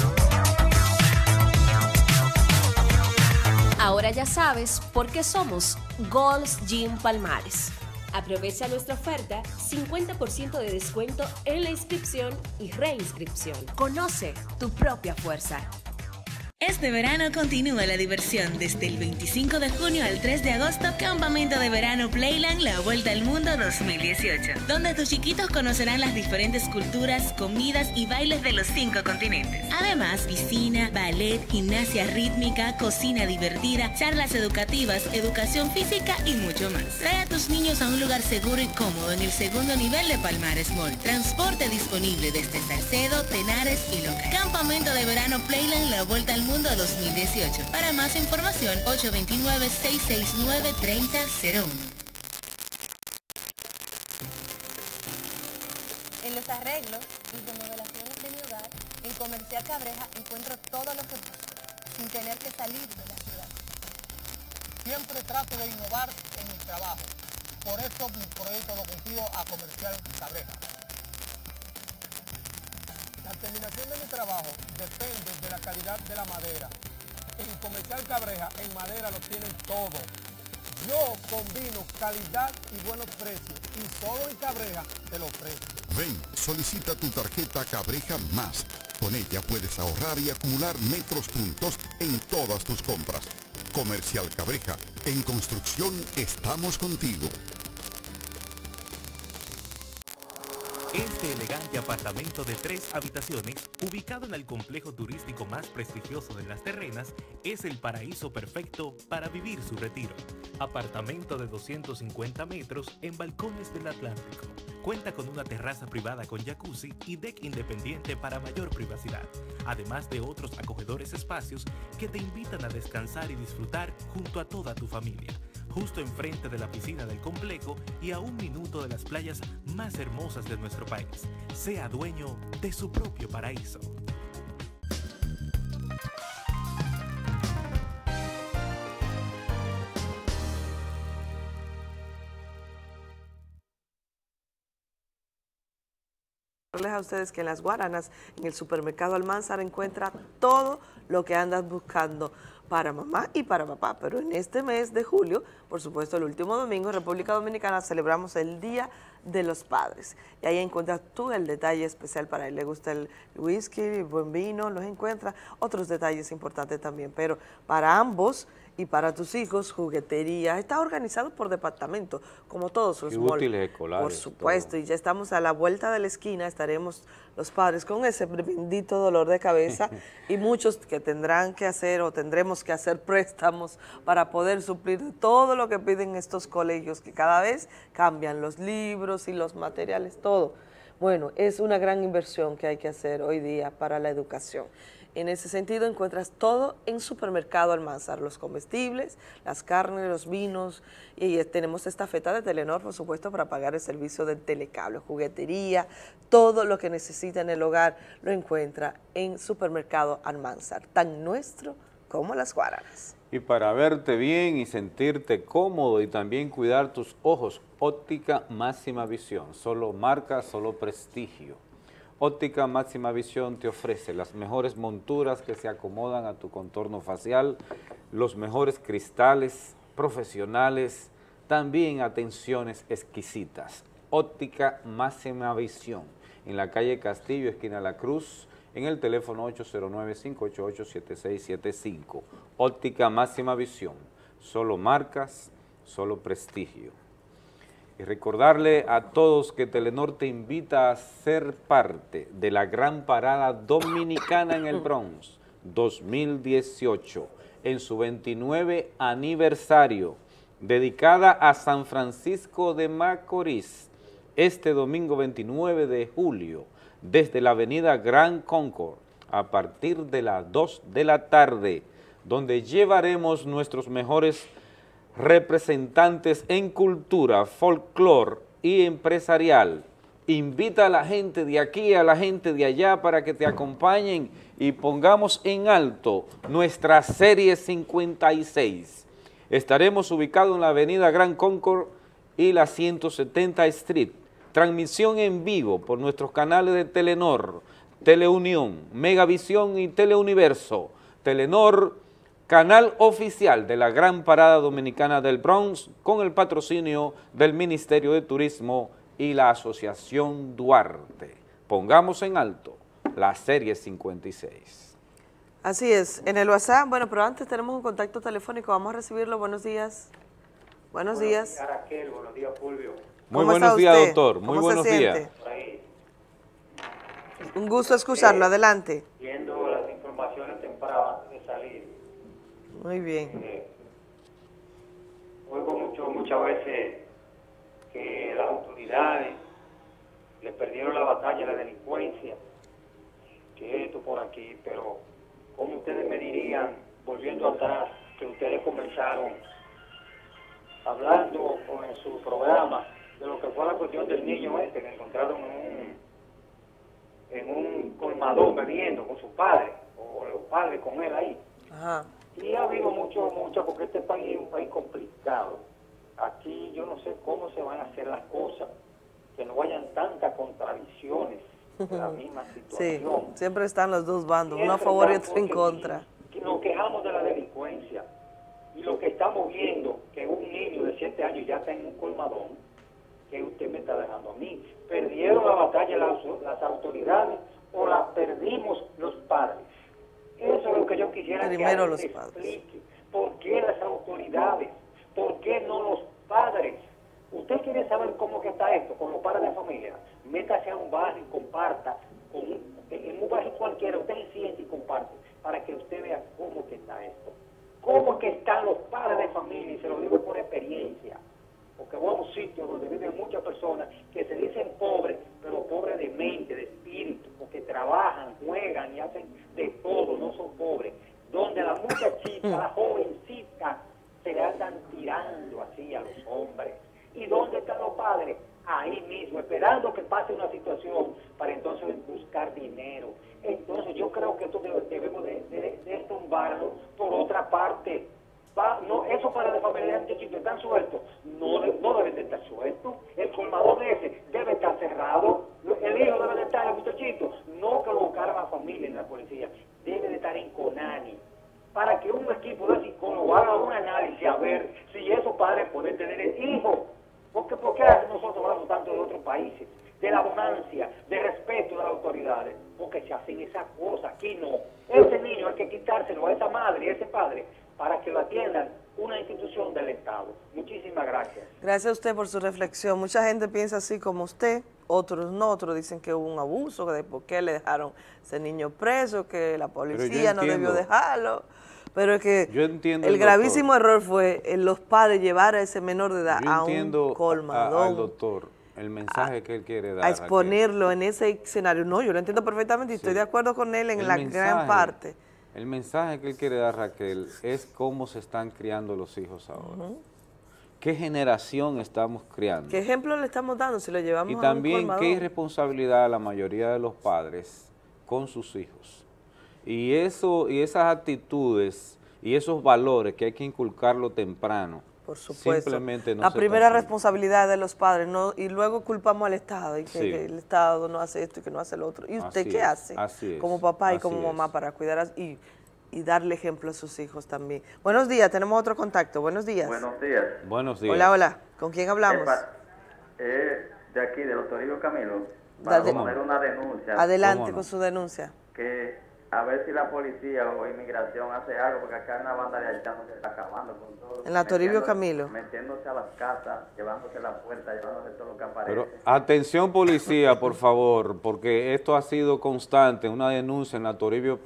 Speaker 17: Ahora ya sabes por qué somos Gold's Gym Palmares. Aprovecha nuestra oferta, 50% de descuento en la inscripción y reinscripción. Conoce tu propia fuerza.
Speaker 7: Este verano continúa la diversión desde el 25 de junio al 3 de agosto, Campamento de Verano Playland La Vuelta al Mundo 2018, donde tus chiquitos conocerán las diferentes culturas, comidas y bailes de los 5 continentes. Además, piscina, ballet, gimnasia rítmica, cocina divertida, charlas educativas, educación física y mucho más. Trae a tus niños a un lugar seguro y cómodo en el segundo nivel de Palmares Mall. Transporte disponible desde Salcedo, Tenares y Loca. Campamento de Verano Playland La Vuelta al Mundo 2018. Para más información, 829-669-3001.
Speaker 18: En los arreglos y remodelaciones de mi hogar, en Comercial Cabreja encuentro todo lo que busco, sin tener que salir de la ciudad.
Speaker 19: Siempre trato de innovar en mi trabajo. Por eso mi proyecto lo confío a Comercial Cabreja. La terminación de mi trabajo depende de la calidad de la madera. En Comercial Cabreja, en madera lo tienen todo. Yo combino calidad y buenos precios y solo en Cabreja te lo ofrezco.
Speaker 8: Ven, solicita tu tarjeta Cabreja Más. Con ella puedes ahorrar y acumular metros puntos en todas tus compras. Comercial Cabreja, en construcción estamos contigo.
Speaker 12: Este elegante apartamento de 3 habitaciones, ubicado en el complejo turístico más prestigioso de Las Terrenas, es el paraíso perfecto para vivir su retiro. Apartamento de 250 metros en balcones del Atlántico. Cuenta con una terraza privada con jacuzzi y deck independiente para mayor privacidad, además de otros acogedores espacios que te invitan a descansar y disfrutar junto a toda tu familia. Justo enfrente de la piscina del complejo y a 1 minuto de las playas más hermosas de nuestro país. Sea dueño de su propio paraíso.
Speaker 2: a ustedes que en Las Guaranas, en el supermercado Almanzar, encuentra todo lo que andas buscando para mamá y para papá. Pero en este mes de julio, por supuesto, el último domingo, en República Dominicana, celebramos el Día de los Padres. Y ahí encuentras tú el detalle especial para él. Le gusta el whisky, el buen vino, los encuentras, otros detalles importantes también. Pero para ambos y para tus hijos, juguetería, está organizado por departamento, como todos los malls.
Speaker 1: Útiles escolares.
Speaker 2: Por supuesto, y ya estamos a la vuelta de la esquina, estaremos los padres con ese bendito dolor de cabeza y muchos que tendrán que hacer o tendremos que hacer préstamos para poder suplir todo lo que piden estos colegios, que cada vez cambian los libros y los materiales, todo. Bueno, es una gran inversión que hay que hacer hoy día para la educación. En ese sentido encuentras todo en Supermercado Almanzar, los comestibles, las carnes, los vinos, y tenemos esta feta de Telenor, por supuesto, para pagar el servicio del telecable, juguetería, todo lo que necesita en el hogar lo encuentra en Supermercado Almanzar, tan nuestro como Las Guaranas.
Speaker 1: Y para verte bien y sentirte cómodo y también cuidar tus ojos, Óptica Máxima Visión, solo marca, solo prestigio. Óptica Máxima Visión te ofrece las mejores monturas que se acomodan a tu contorno facial, los mejores cristales profesionales, también atenciones exquisitas. Óptica Máxima Visión, en la calle Castillo, esquina La Cruz, en el teléfono 809-588-7675. Óptica Máxima Visión, solo marcas, solo prestigio. Y recordarle a todos que Telenor te invita a ser parte de la Gran Parada Dominicana en el Bronx 2018, en su 29 aniversario, dedicada a San Francisco de Macorís, este domingo 29 de julio, desde la avenida Gran Concord, a partir de las 2 de la tarde, donde llevaremos nuestros mejores representantes en cultura, folclore y empresarial. Invita a la gente de aquí, a la gente de allá, para que te acompañen y pongamos en alto nuestra serie 56. Estaremos ubicados en la avenida Gran Concord y la 170 Street. Transmisión en vivo por nuestros canales de Telenor, Teleunión, Megavisión y Teleuniverso. Telenor, canal oficial de la Gran Parada Dominicana del Bronx, con el patrocinio del Ministerio de Turismo y la Asociación Duarte. Pongamos en alto la serie 56.
Speaker 2: Así es, en el WhatsApp, bueno, pero antes tenemos un contacto telefónico, vamos a recibirlo. Buenos días. Buenos días.
Speaker 20: Raquel, buenos días, Fulvio.
Speaker 1: Muy buenos días, doctor. Muy buenos días.
Speaker 2: Un gusto escucharlo, adelante.
Speaker 20: Viendo las informaciones tempranas antes de salir.
Speaker 2: Muy bien.
Speaker 20: Oigo muchas veces que las autoridades le perdieron la batalla a la delincuencia, que esto por aquí, pero ¿cómo ustedes me dirían, volviendo atrás, que ustedes comenzaron hablando en su programa de lo que fue la cuestión del niño que encontraron en un colmadón bebiendo con su padre, o los padres con él ahí?
Speaker 2: Ajá.
Speaker 20: Y ha habido mucho, porque este país es un país complicado. Aquí yo no sé cómo se van a hacer las cosas, que no vayan tantas contradicciones de la misma situación.
Speaker 2: Sí, siempre están los dos bandos, uno a favor y otro en contra.
Speaker 20: Nos quejamos de la delincuencia y lo que estamos viendo, que un niño de 7 años ya está en un colmadón, que usted me está dejando a mí. ¿Perdieron la batalla las autoridades o la perdimos los padres? Eso es lo que yo quisiera
Speaker 2: primero
Speaker 20: que
Speaker 2: los
Speaker 20: explique. ¿Por qué las autoridades? ¿Por qué no los padres? ¿Usted quiere saber cómo que está esto con los padres de familia? Métase a un barrio y comparta. En un barrio cualquiera, usted se siente y comparte para que usted vea cómo que está esto. ¿Cómo que están los padres de familia? Y se lo digo por experiencia. Porque voy a un sitio donde viven muchas personas que se dicen pobres, pero pobres de mente, de espíritu, porque trabajan, juegan y hacen de todo, no son pobres. Donde la muchachita, la jovencita, se le andan tirando así a los hombres. ¿Y dónde están los padres? Ahí mismo, esperando que pase una situación para entonces buscar dinero. Entonces yo creo que esto debemos de tumbarlo. Por otra parte, no, esos padres de familia chiquitos están sueltos, no deben de estar sueltos. El colmadón ese debe estar cerrado, el hijo debe de estar ver si esos padres pueden tener hijos. ¿Por qué nosotros hablamos tanto de otros países? De la abundancia, de respeto de las autoridades, porque se hacen esas cosas, aquí no. Ese niño hay que quitárselo a esa madre y a ese padre para que lo atiendan una institución del Estado. Muchísimas gracias.
Speaker 2: Gracias a usted por su reflexión. Mucha gente piensa así como usted, otros no, otros dicen que hubo un abuso, que de por qué le dejaron ese niño preso, que la policía no debió dejarlo. Pero es que el gravísimo error fue los padres llevar a ese menor de edad a un colmadón.
Speaker 1: Al doctor el mensaje que él quiere dar.
Speaker 2: A exponerlo en ese escenario. No, yo lo entiendo perfectamente y estoy de acuerdo con él en la gran parte.
Speaker 1: El mensaje que él quiere dar, Raquel, es cómo se están criando los hijos ahora. ¿Qué generación estamos criando?
Speaker 2: ¿Qué ejemplo le estamos dando si lo llevamos a un
Speaker 1: colmadón? Y también qué irresponsabilidad la mayoría de los padres con sus hijos. Y esas actitudes y esos valores que hay que inculcarlo temprano.
Speaker 2: Por supuesto.
Speaker 1: Simplemente no
Speaker 2: la primera responsabilidad de los padres, ¿no? Y luego culpamos al Estado y que el Estado no hace esto y que no hace lo otro. ¿Y usted qué hace como papá y como mamá para cuidar y darle ejemplo a sus hijos también? Buenos días, tenemos otro contacto. Buenos días.
Speaker 21: Buenos días.
Speaker 1: Buenos días.
Speaker 2: Hola, hola. ¿Con quién hablamos?
Speaker 21: De aquí, de los Toribio Camilo, para poner una denuncia.
Speaker 2: Adelante con su denuncia.
Speaker 21: Que a ver si la policía o inmigración hace algo, porque acá una banda de haitianos se está acabando con todo.
Speaker 2: En la Toribio Camilo.
Speaker 21: Metiéndose a las casas, llevándose la puerta, llevándose todo lo que aparece.
Speaker 1: Pero atención policía, por favor, porque esto ha sido constante, una denuncia en la Toribio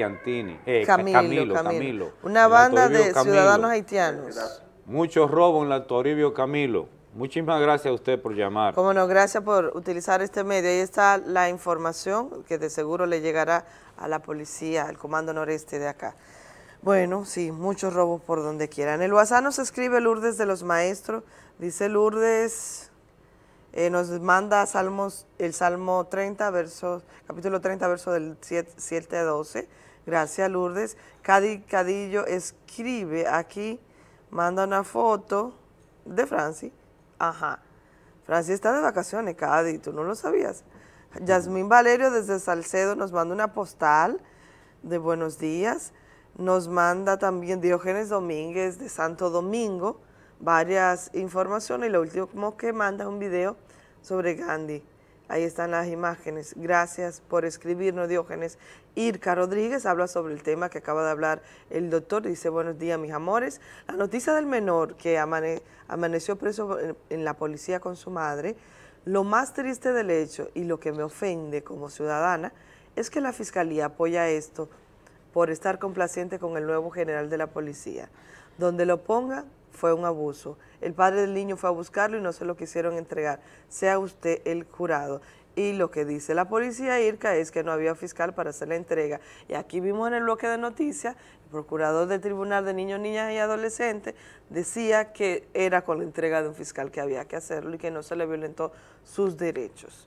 Speaker 1: Camilo.
Speaker 2: Una banda de ciudadanos haitianos.
Speaker 1: Muchos robos en la Toribio Camilo. Muchísimas gracias a usted por llamar.
Speaker 2: Cómo no, gracias por utilizar este medio. Ahí está la información que de seguro le llegará a la policía, al Comando Noreste de acá. Bueno, sí, muchos robos por donde quiera. En el WhatsApp nos escribe Lourdes de los Maestros. Dice Lourdes, nos manda el Salmo 30, capítulo 30, verso del 7 a 12. Gracias, Lourdes. Cadillo escribe aquí, manda una foto de Francis. Ajá. Francis está de vacaciones, Cádiz, ¿tú no lo sabías? Yasmín Valerio desde Salcedo nos manda una postal de buenos días. Nos manda también Diógenes Domínguez de Santo Domingo, varias informaciones. Y lo último que manda es un video sobre Gandhi. Ahí están las imágenes. Gracias por escribirnos, Diógenes. Irka Rodríguez habla sobre el tema que acaba de hablar el doctor. Dice, buenos días, mis amores. La noticia del menor que amaneció preso en la policía con su madre, lo más triste del hecho y lo que me ofende como ciudadana es que la Fiscalía apoya esto por estar complaciente con el nuevo general de la policía. Donde lo ponga fue un abuso. El padre del niño fue a buscarlo y no se lo quisieron entregar. Sea usted el jurado. Y lo que dice la policía, Irka, es que no había fiscal para hacer la entrega. Y aquí vimos en el bloque de noticias, el procurador del Tribunal de Niños, Niñas y Adolescentes decía que era con la entrega de un fiscal que había que hacerlo y que no se le violentó sus derechos.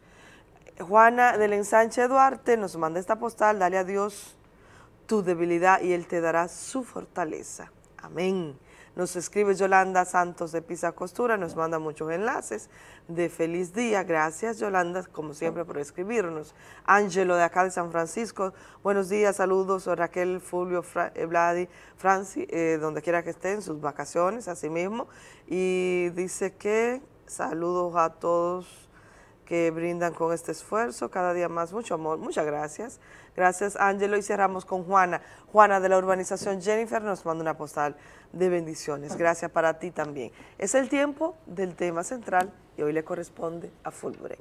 Speaker 2: Juana del Ensanche Duarte nos manda esta postal, dale a Dios tu debilidad y Él te dará su fortaleza. Amén. Nos escribe Yolanda Santos de Pisa Costura, nos manda muchos enlaces de feliz día. Gracias, Yolanda, como siempre, por escribirnos. Ángelo de acá de San Francisco, buenos días, saludos. Raquel, Fulvio, Vladi, Franci, donde quiera que estén, sus vacaciones, así mismo. Y dice que saludos a todos que brindan con este esfuerzo, cada día más, mucho amor. Muchas gracias. Gracias, Ángelo. Y cerramos con Juana. Juana de la urbanización Jennifer nos manda una postal de bendiciones. Gracias para ti también. Es el tiempo del tema central y hoy le corresponde a Fulbreña.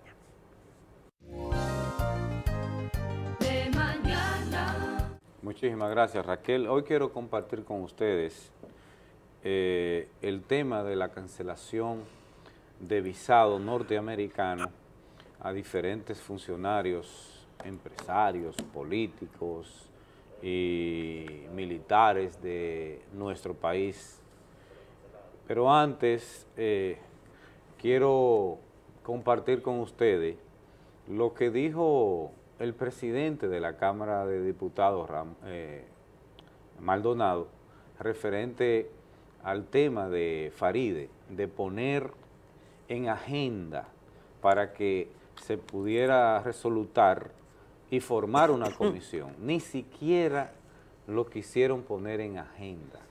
Speaker 1: Muchísimas gracias, Raquel. Hoy quiero compartir con ustedes el tema de la cancelación de visado norteamericano a diferentes funcionarios, empresarios, políticos y militares de nuestro país. Pero antes quiero compartir con ustedes lo que dijo el presidente de la Cámara de Diputados, Maldonado, referente al tema de Faride, de poner en agenda para que se pudiera resolutar y formar una comisión. Ni siquiera lo quisieron poner en agenda.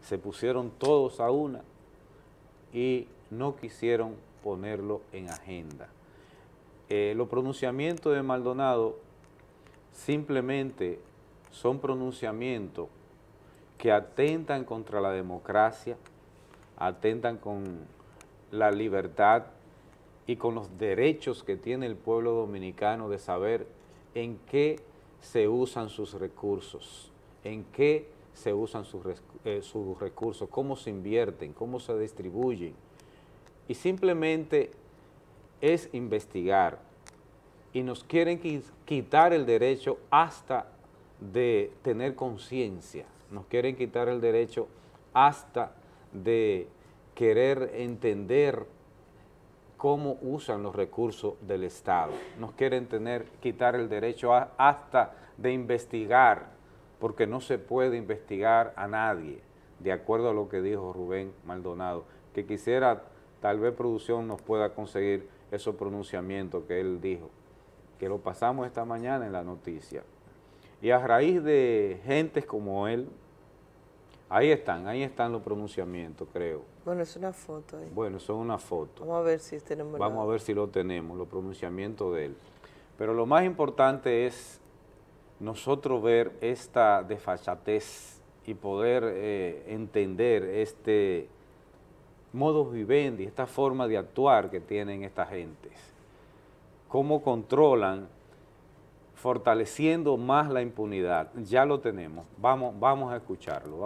Speaker 1: se pusieron todos a una y no quisieron ponerlo en agenda. Los pronunciamientos de Maldonado simplemente son pronunciamientos que atentan contra la democracia, atentan con la libertad y con los derechos que tiene el pueblo dominicano de saber en qué se usan sus recursos, en qué se usan sus recursos, cómo se invierten, cómo se distribuyen. Y simplemente es investigar. Y nos quieren quitar el derecho hasta de tener conciencia, nos quieren quitar el derecho hasta de querer entender cómo usan los recursos del Estado, nos quieren quitar el derecho hasta de investigar, porque no se puede investigar a nadie, de acuerdo a lo que dijo Rubén Maldonado, que quisiera, tal vez producción nos pueda conseguir esos pronunciamientos que él dijo, que lo pasamos esta mañana en la noticia. Y a raíz de gentes como él, ahí están los pronunciamientos, creo.
Speaker 2: Bueno, es una foto ahí.
Speaker 1: Bueno, son una foto.
Speaker 2: Vamos a ver si tenemos.
Speaker 1: Vamos a ver si lo tenemos, los pronunciamientos de él. Pero lo más importante es nosotros ver esta desfachatez y poder entender este modus vivendi, esta forma de actuar que tienen estas gentes. Cómo controlan, fortaleciendo más la impunidad. Ya lo tenemos. Vamos a escucharlo,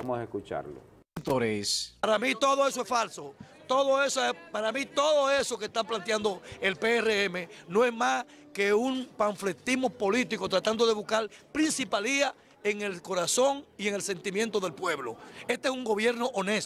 Speaker 9: Para mí todo eso es falso. Para mí todo eso que está planteando el PRM no es más que un panfletismo político tratando de buscar principalía en el corazón y en el sentimiento del pueblo. Este es un gobierno honesto.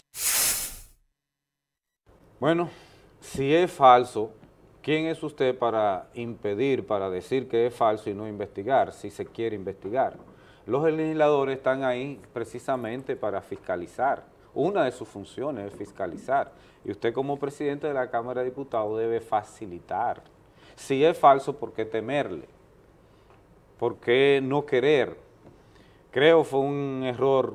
Speaker 1: Bueno, si es falso, ¿quién es usted para impedir, para decir que es falso y no investigar, si se quiere investigar? Los legisladores están ahí precisamente para fiscalizar. Una de sus funciones es fiscalizar. Y usted como presidente de la Cámara de Diputados debe facilitar. Si es falso, ¿por qué temerle? ¿Por qué no querer? Creo que fue un error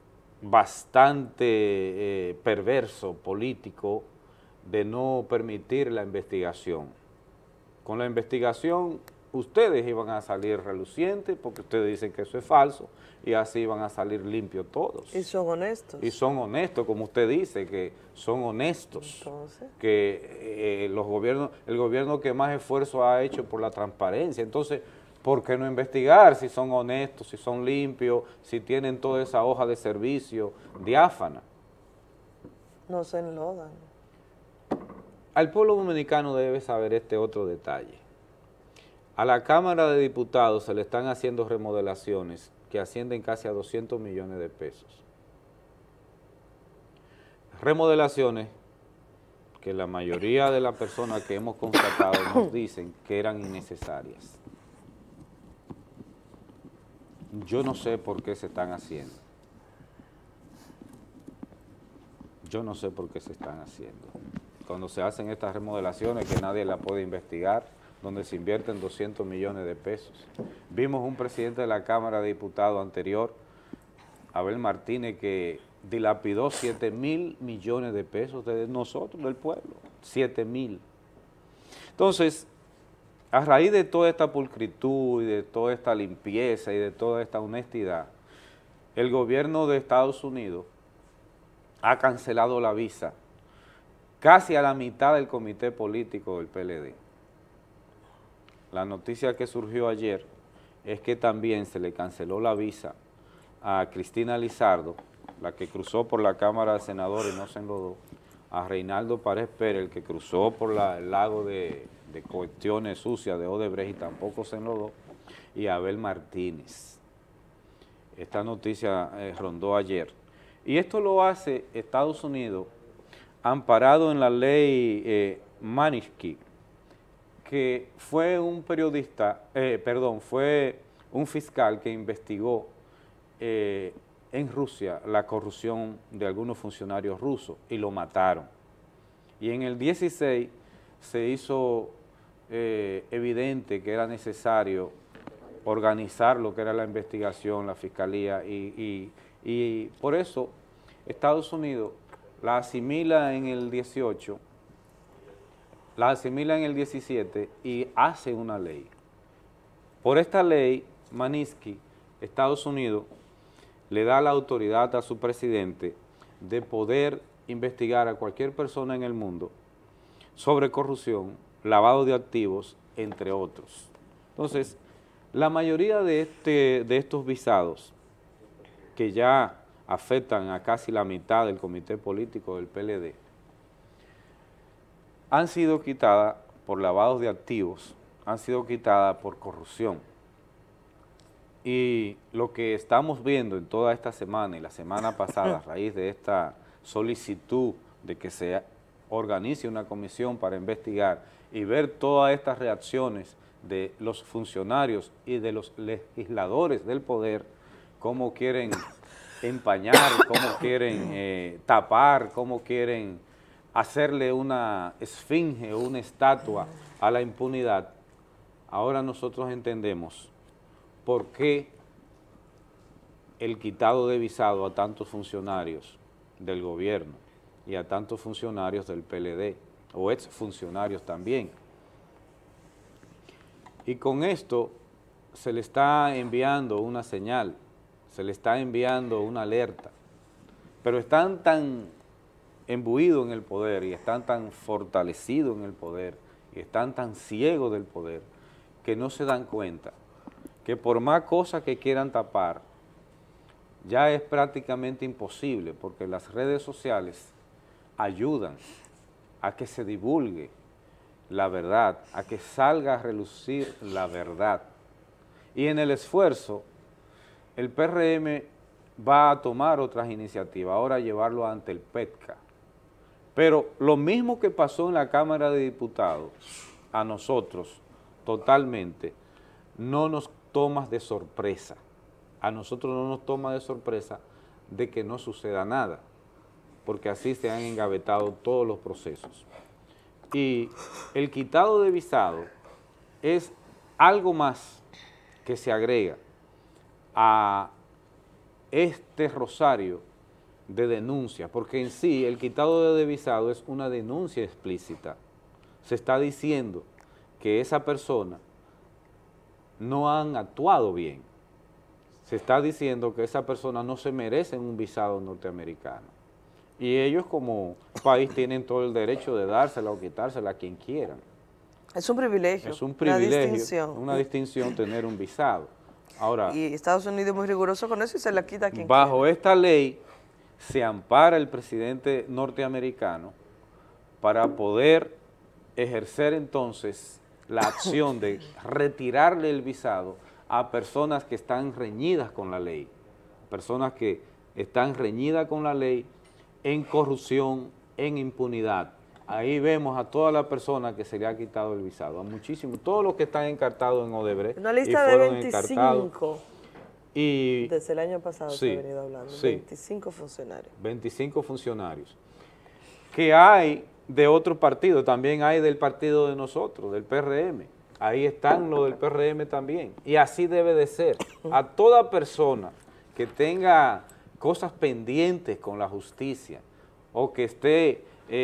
Speaker 1: bastante perverso, político, de no permitir la investigación. Con la investigación ustedes iban a salir relucientes porque ustedes dicen que eso es falso y así iban a salir limpios todos.
Speaker 2: Y son honestos.
Speaker 1: Y son honestos, como usted dice, que son honestos. Entonces, que el gobierno que más esfuerzo ha hecho por la transparencia. Entonces, ¿por qué no investigar si son honestos, si son limpios, si tienen toda esa hoja de servicio diáfana?
Speaker 2: No se enlodan.
Speaker 1: Al pueblo dominicano debe saber este otro detalle. A la Cámara de Diputados se le están haciendo remodelaciones que ascienden casi a 200 millones de pesos. Remodelaciones que la mayoría de las personas que hemos constatado nos dicen que eran innecesarias. Yo no sé por qué se están haciendo. Yo no sé por qué se están haciendo. Cuando se hacen estas remodelaciones que nadie la puede investigar, donde se invierten 200 millones de pesos. Vimos un presidente de la Cámara de Diputados anterior, Abel Martínez, que dilapidó 7.000 millones de pesos de nosotros, del pueblo, 7.000. Entonces, a raíz de toda esta pulcritud y de toda esta limpieza y de toda esta honestidad, el gobierno de Estados Unidos ha cancelado la visa casi a la mitad del comité político del PLD. La noticia que surgió ayer es que también se le canceló la visa a Cristina Lizardo, la que cruzó por la Cámara de Senadores y no se enlodó, a Reinaldo Párez Pérez, el que cruzó por el lago de cuestiones sucias de Odebrecht y tampoco se enlodó, y a Abel Martínez. Esta noticia rondó ayer. Y esto lo hace Estados Unidos amparado en la ley Magnitsky, que fue un fue un fiscal que investigó en Rusia la corrupción de algunos funcionarios rusos y lo mataron. Y en el 16 se hizo evidente que era necesario organizar lo que era la investigación, la fiscalía, y por eso Estados Unidos la asimila en el 18, la asimila en el 17 y hace una ley. Por esta ley, Magnitsky, Estados Unidos, le da la autoridad a su presidente de poder investigar a cualquier persona en el mundo sobre corrupción, lavado de activos, entre otros. Entonces, la mayoría de estos visados, que ya afectan a casi la mitad del comité político del PLD, han sido quitadas por lavados de activos, han sido quitadas por corrupción. Y lo que estamos viendo en toda esta semana y la semana pasada, a raíz de esta solicitud de que se organice una comisión para investigar y ver todas estas reacciones de los funcionarios y de los legisladores del poder, cómo quieren empañar, cómo quieren tapar, cómo quieren hacerle una esfinge o una estatua a la impunidad. Ahora nosotros entendemos por qué el quitado de visado a tantos funcionarios del gobierno y a tantos funcionarios del PLD, o exfuncionarios también. Y con esto se le está enviando una señal, se le está enviando una alerta, pero están tan embuidos en el poder y están tan fortalecidos en el poder y están tan ciegos del poder que no se dan cuenta que por más cosas que quieran tapar, ya es prácticamente imposible, porque las redes sociales ayudan a que se divulgue la verdad, a que salga a relucir la verdad. Y en el esfuerzo, el PRM va a tomar otras iniciativas, ahora llevarlo ante el PETCA. Pero lo mismo que pasó en la Cámara de Diputados, a nosotros totalmente, no nos toma de sorpresa. A nosotros no nos toma de sorpresa de que no suceda nada, porque así se han engavetado todos los procesos. Y el quitado de visado es algo más que se agrega a este rosario de denuncia, porque en sí el quitado de visado es una denuncia explícita. Se está diciendo que esa persona no han actuado bien. Se está diciendo que esa persona no se merece un visado norteamericano. Y ellos como país tienen todo el derecho de dársela o quitársela a quien quieran.
Speaker 2: Es un privilegio.
Speaker 1: Es un privilegio,
Speaker 2: una
Speaker 1: distinción tener un visado. Ahora,
Speaker 2: y Estados Unidos es muy riguroso con eso y se la quita a quien
Speaker 1: bajo
Speaker 2: quiera.
Speaker 1: esta ley se ampara el presidente norteamericano para poder ejercer entonces la acción de retirarle el visado a personas que están reñidas con la ley, personas que están reñidas con la ley en corrupción, en impunidad. Ahí vemos a todas las personas que se le ha quitado el visado, a muchísimos, todos los que están encartados en Odebrecht.
Speaker 2: Una lista de 25
Speaker 1: y
Speaker 2: desde el año pasado
Speaker 1: sí,
Speaker 2: se ha venido hablando,
Speaker 1: sí,
Speaker 2: 25 funcionarios.
Speaker 1: 25 funcionarios. Que hay de otros partidos, también hay del partido de nosotros, del PRM. Ahí están los del PRM también. Y así debe de ser. A toda persona que tenga cosas pendientes con la justicia o que esté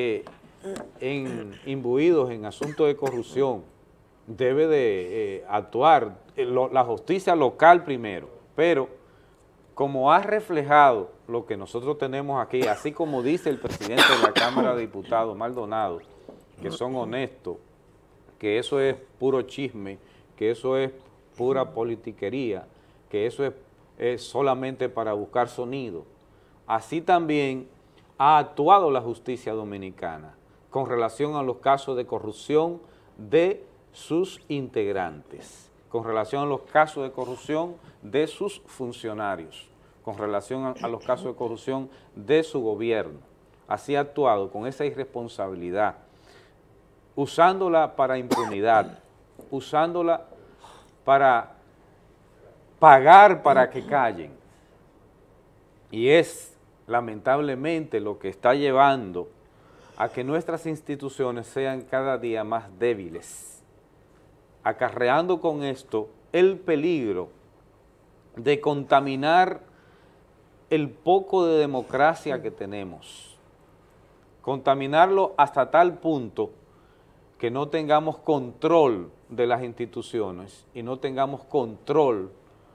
Speaker 1: imbuidos en asuntos de corrupción, debe de actuar la justicia local primero, pero como ha reflejado lo que nosotros tenemos aquí, así como dice el presidente de la Cámara de Diputados, Maldonado, que son honestos, que eso es puro chisme, que eso es pura politiquería, que eso es solamente para buscar sonido. Así también ha actuado la justicia dominicana con relación a los casos de corrupción de sus integrantes, con relación a los casos de corrupción de sus funcionarios, con relación a los casos de corrupción de su gobierno. Así ha actuado con esa irresponsabilidad, usándola para impunidad, usándola para pagar para que callen. Y es lamentablemente lo que está llevando a que nuestras instituciones sean cada día más débiles, acarreando con esto el peligro de contaminar el poco de democracia que tenemos, contaminarlo hasta tal punto que no tengamos control de las instituciones y no tengamos control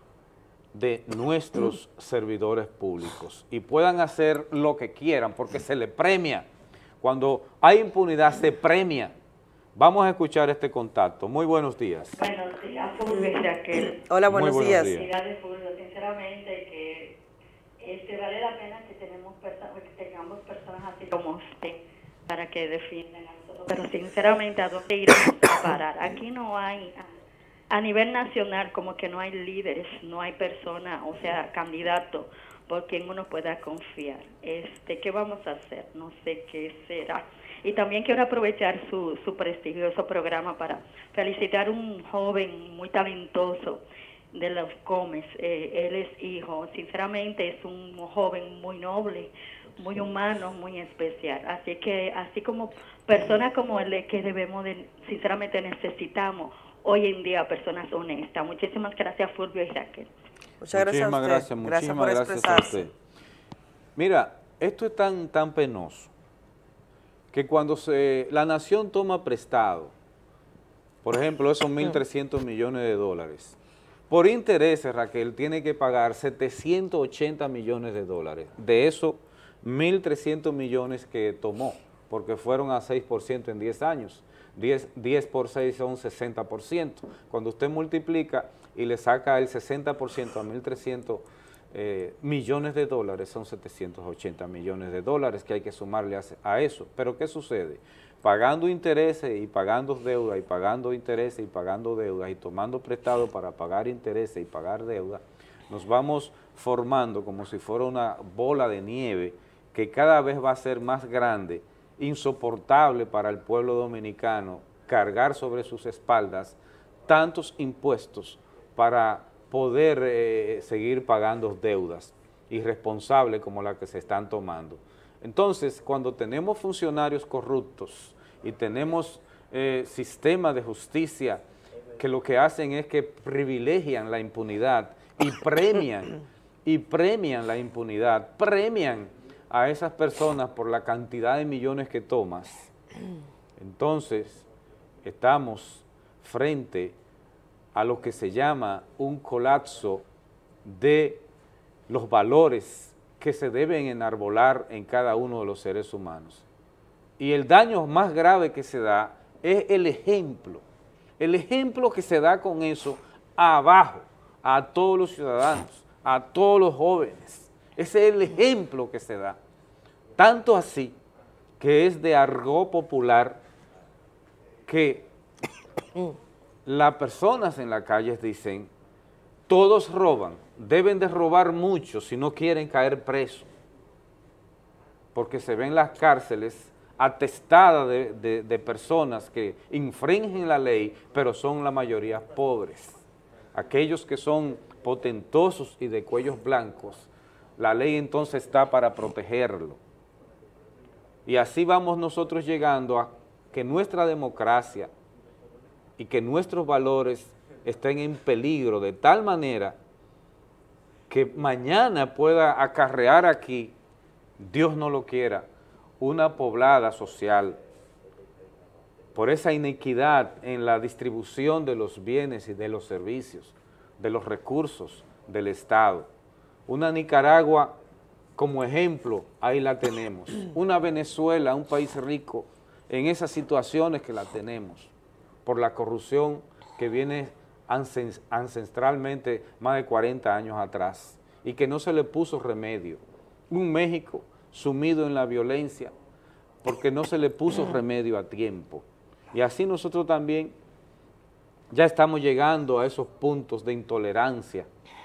Speaker 1: de nuestros servidores públicos y puedan hacer lo que quieran porque se le premia. Cuando hay impunidad se premia. Vamos a escuchar este contacto. Muy buenos días.
Speaker 3: Buenos días, Fulvio y Raquel.
Speaker 2: Hola, buenos días.
Speaker 3: Felicidades, Fulvio. Sinceramente que vale la pena que tengamos personas así como usted para que defiendan a nosotros. Pero sinceramente, ¿a dónde iremos a parar? Aquí no hay, a nivel nacional, como que no hay líderes, no hay personas, o sea, candidatos por quien uno pueda confiar. ¿Qué vamos a hacer? No sé qué será. Y también quiero aprovechar su prestigioso programa para felicitar a un joven muy talentoso de los Gómez. Él es hijo, sinceramente es un joven muy noble, muy humano, muy especial. Así que, así como personas como él, que debemos de, sinceramente necesitamos hoy en día personas honestas. Muchísimas gracias, Fulvio y Raquel.
Speaker 2: Muchas gracias a usted.
Speaker 1: Muchísimas gracias a usted. Mira, esto es tan penoso que cuando la nación toma prestado, por ejemplo, esos 1.300 millones de dólares, por intereses, Raquel, tiene que pagar 780 millones de dólares. De esos 1.300 millones que tomó, porque fueron a 6% en 10 años. 10 por 6 son 60%. Cuando usted multiplica y le saca el 60% a 1.300 millones de dólares, son 780 millones de dólares que hay que sumarle a eso. Pero ¿qué sucede? Pagando intereses y pagando deuda y pagando intereses y pagando deuda y tomando prestado para pagar intereses y pagar deuda, nos vamos formando como si fuera una bola de nieve que cada vez va a ser más grande, insoportable para el pueblo dominicano cargar sobre sus espaldas tantos impuestos para poder seguir pagando deudas irresponsables como las que se están tomando. Entonces, cuando tenemos funcionarios corruptos y tenemos sistemas de justicia que lo que hacen es que privilegian la impunidad y premian la impunidad, premian a esas personas por la cantidad de millones que tomas, entonces estamos frente a lo que se llama un colapso de los valores que se deben enarbolar en cada uno de los seres humanos. Y el daño más grave que se da es el ejemplo que se da con eso abajo, a todos los ciudadanos, a todos los jóvenes. Ese es el ejemplo que se da. Tanto así que es de argot popular que las personas en la calle dicen, todos roban, deben de robar mucho si no quieren caer presos, porque se ven las cárceles atestadas de personas que infringen la ley, pero son la mayoría pobres. Aquellos que son potentosos y de cuellos blancos, la ley entonces está para protegerlo. Y así vamos nosotros llegando a que nuestra democracia y que nuestros valores estén en peligro de tal manera que mañana pueda acarrear aquí, Dios no lo quiera, una poblada social por esa inequidad en la distribución de los bienes y de los servicios, de los recursos del Estado. Una Nicaragua como ejemplo, ahí la tenemos. Una Venezuela, un país rico, en esas situaciones que la tenemos, por la corrupción que viene ancestralmente más de 40 años atrás y que no se le puso remedio. Un México sumido en la violencia porque no se le puso remedio a tiempo. Y así nosotros también ya estamos llegando a esos puntos de intolerancia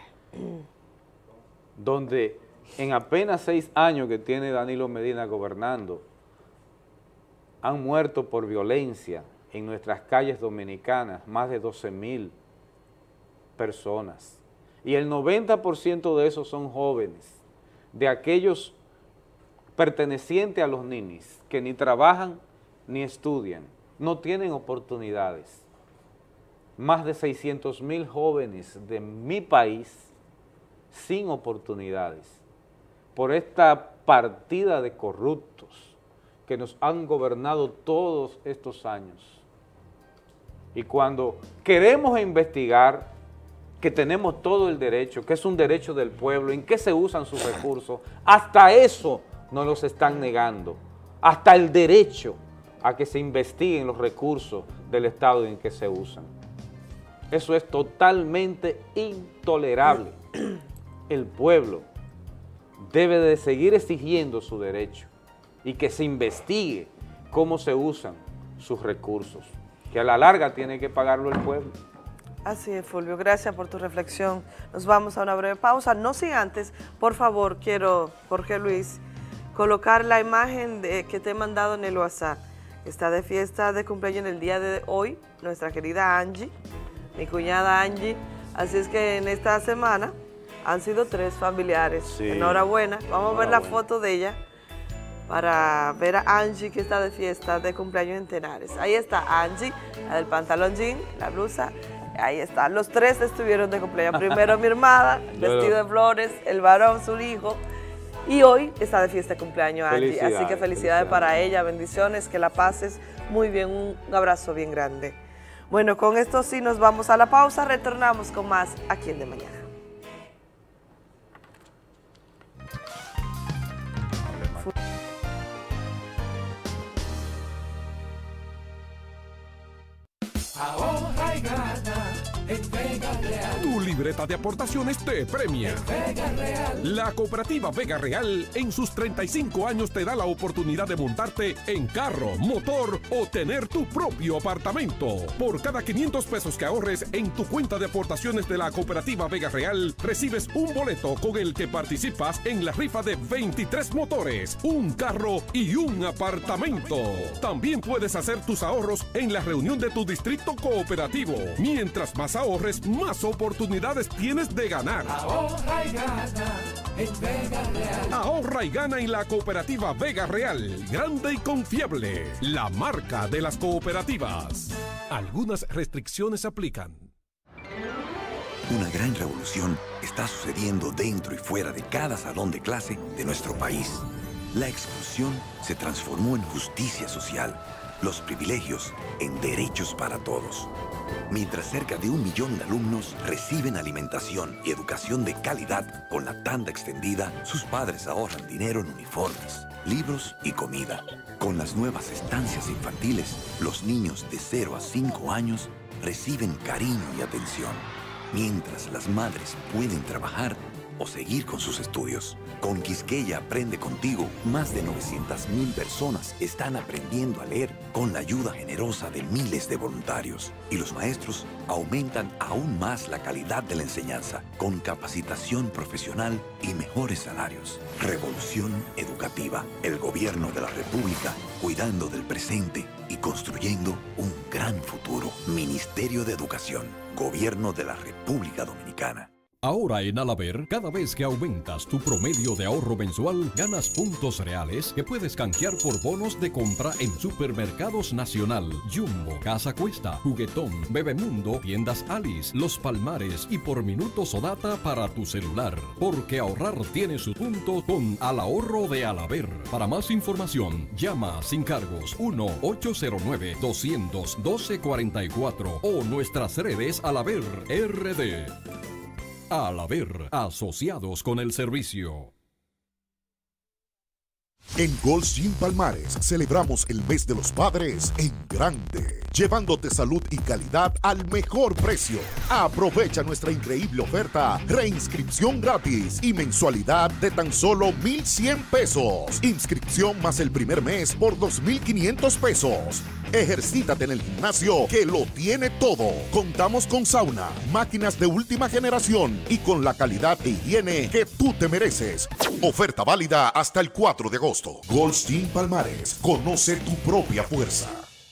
Speaker 1: donde en apenas 6 años que tiene Danilo Medina gobernando, han muerto por violencia en nuestras calles dominicanas más de 12,000 personas. Y el 90% de esos son jóvenes, de aquellos pertenecientes a los ninis, que ni trabajan ni estudian, no tienen oportunidades. Más de 600,000 jóvenes de mi país sin oportunidades. por esta partida de corruptos que nos han gobernado todos estos años. Y cuando queremos investigar, que tenemos todo el derecho, que es un derecho del pueblo, en qué se usan sus recursos, hasta eso nos los están negando, hasta el derecho a que se investiguen los recursos del Estado en que se usan. Eso es totalmente intolerable. El pueblo debe de seguir exigiendo su derecho y que se investigue cómo se usan sus recursos, que a la larga tiene que pagarlo el pueblo.
Speaker 2: Así es, Fulvio, gracias por tu reflexión. Nos vamos a una breve pausa, no sin antes, por favor, quiero, Jorge Luis, colocar la imagen que te he mandado en el WhatsApp. Está de fiesta de cumpleaños en el día de hoy, nuestra querida Angie, mi cuñada Angie, así es que en esta semana han sido 3 familiares. Sí. Enhorabuena, vamos a ver la foto de ella para ver a Angie que está de fiesta de cumpleaños en Tenares. Ahí está Angie, la del pantalón jean, la blusa. Ahí está, los 3 estuvieron de cumpleaños. Primero mi hermana, vestido de flores, el varón, su hijo, y hoy está de fiesta de cumpleaños Angie. Así que felicidades para ella, bendiciones, que la pases muy bien, un abrazo bien grande. Bueno, con esto sí nos vamos a la pausa, retornamos con más aquí en De Mañana.
Speaker 4: Ahorra y gana en Vega Real. Tu libreta de aportaciones te premia. Vega Real. La cooperativa Vega Real en sus 35 años te da la oportunidad de montarte en carro, motor o tener tu propio apartamento. Por cada 500 pesos que ahorres en tu cuenta de aportaciones de la cooperativa Vega Real, recibes un boleto con el que participas en la rifa de 23 motores, un carro y un apartamento. También puedes hacer tus ahorros en la reunión de tu distrito cooperativo. Mientras más ahorres, más oportunidades tienes de ganar. Ahorra y gana en Vega Real. Ahorra y gana en la cooperativa Vega Real. Grande y confiable. La marca de las cooperativas. Algunas restricciones aplican.
Speaker 5: Una gran revolución está sucediendo dentro y fuera de cada salón de clase de nuestro país. La exclusión se transformó en justicia social, los privilegios en derechos para todos. Mientras cerca de 1 millón de alumnos reciben alimentación y educación de calidad con la tanda extendida, sus padres ahorran dinero en uniformes, libros y comida. Con las nuevas estancias infantiles, los niños de 0 a 5 años reciben cariño y atención, mientras las madres pueden trabajar o seguir con sus estudios. Con Quisqueya Aprende Contigo, más de 900.000 personas están aprendiendo a leer con la ayuda generosa de miles de voluntarios. Y los maestros aumentan aún más la calidad de la enseñanza, con capacitación profesional y mejores salarios. Revolución educativa. El gobierno de la República, cuidando del presente y construyendo un gran futuro. Ministerio de Educación. Gobierno de la República Dominicana.
Speaker 11: Ahora en Alaber, cada vez que aumentas tu promedio de ahorro mensual, ganas puntos reales que puedes canjear por bonos de compra en Supermercados Nacional, Jumbo, Casa Cuesta, Juguetón, Bebemundo, Tiendas Alice, Los Palmares y por minutos o data para tu celular. Porque ahorrar tiene su punto con Al Ahorro de Alaber. Para más información, llama sin cargos 1-809-200-1244 o nuestras redes Alaber RD. Alaber, asociados con el servicio.
Speaker 8: En Gold's Gym Palmares celebramos el mes de los padres en grande, llevándote salud y calidad al mejor precio. Aprovecha nuestra increíble oferta, reinscripción gratis y mensualidad de tan solo 1,100 pesos. Inscripción más el primer mes por 2,500 pesos. Ejercítate en el gimnasio que lo tiene todo. Contamos con sauna, máquinas de última generación y con la calidad e higiene que tú te mereces. Oferta válida hasta el 4 de agosto. Gold's Gym Palmares. Conoce tu propia fuerza.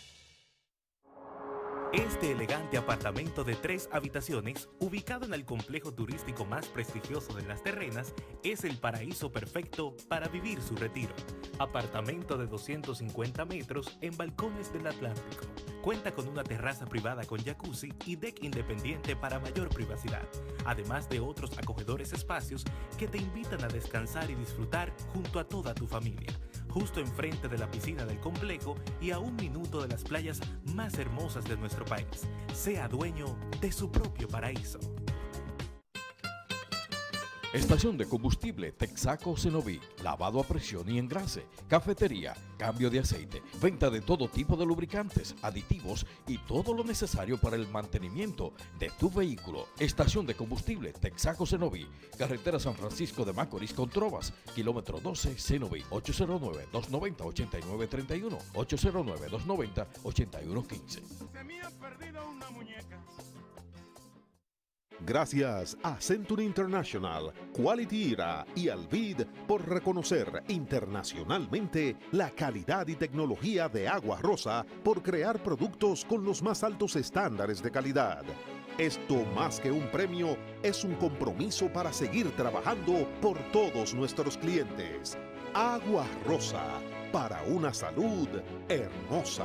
Speaker 12: Este elegante apartamento de 3 habitaciones, ubicado en el complejo turístico más prestigioso de Las Terrenas, es el paraíso perfecto para vivir su retiro. Apartamento de 250 metros en balcones del Atlántico. Cuenta con una terraza privada con jacuzzi y deck independiente para mayor privacidad, además de otros acogedores espacios que te invitan a descansar y disfrutar junto a toda tu familia, justo enfrente de la piscina del complejo y a 1 minuto de las playas más hermosas de nuestro país. Sea dueño de su propio paraíso.
Speaker 4: Estación de combustible Texaco Cenoví, lavado a presión y engrase, cafetería, cambio de aceite, venta de todo tipo de lubricantes, aditivos y todo lo necesario para el mantenimiento de tu vehículo. Estación de combustible Texaco Cenoví, carretera San Francisco de Macorís con Trovas, kilómetro 12 Cenoví, 809-290-8931, 809-290-8115.
Speaker 6: Se me ha perdido una muñeca.
Speaker 8: Gracias a Century International, Quality Era y Alvid por reconocer internacionalmente la calidad y tecnología de Agua Rosa por crear productos con los más altos estándares de calidad. Esto, más que un premio, es un compromiso para seguir trabajando por todos nuestros clientes. Agua Rosa, para una salud hermosa.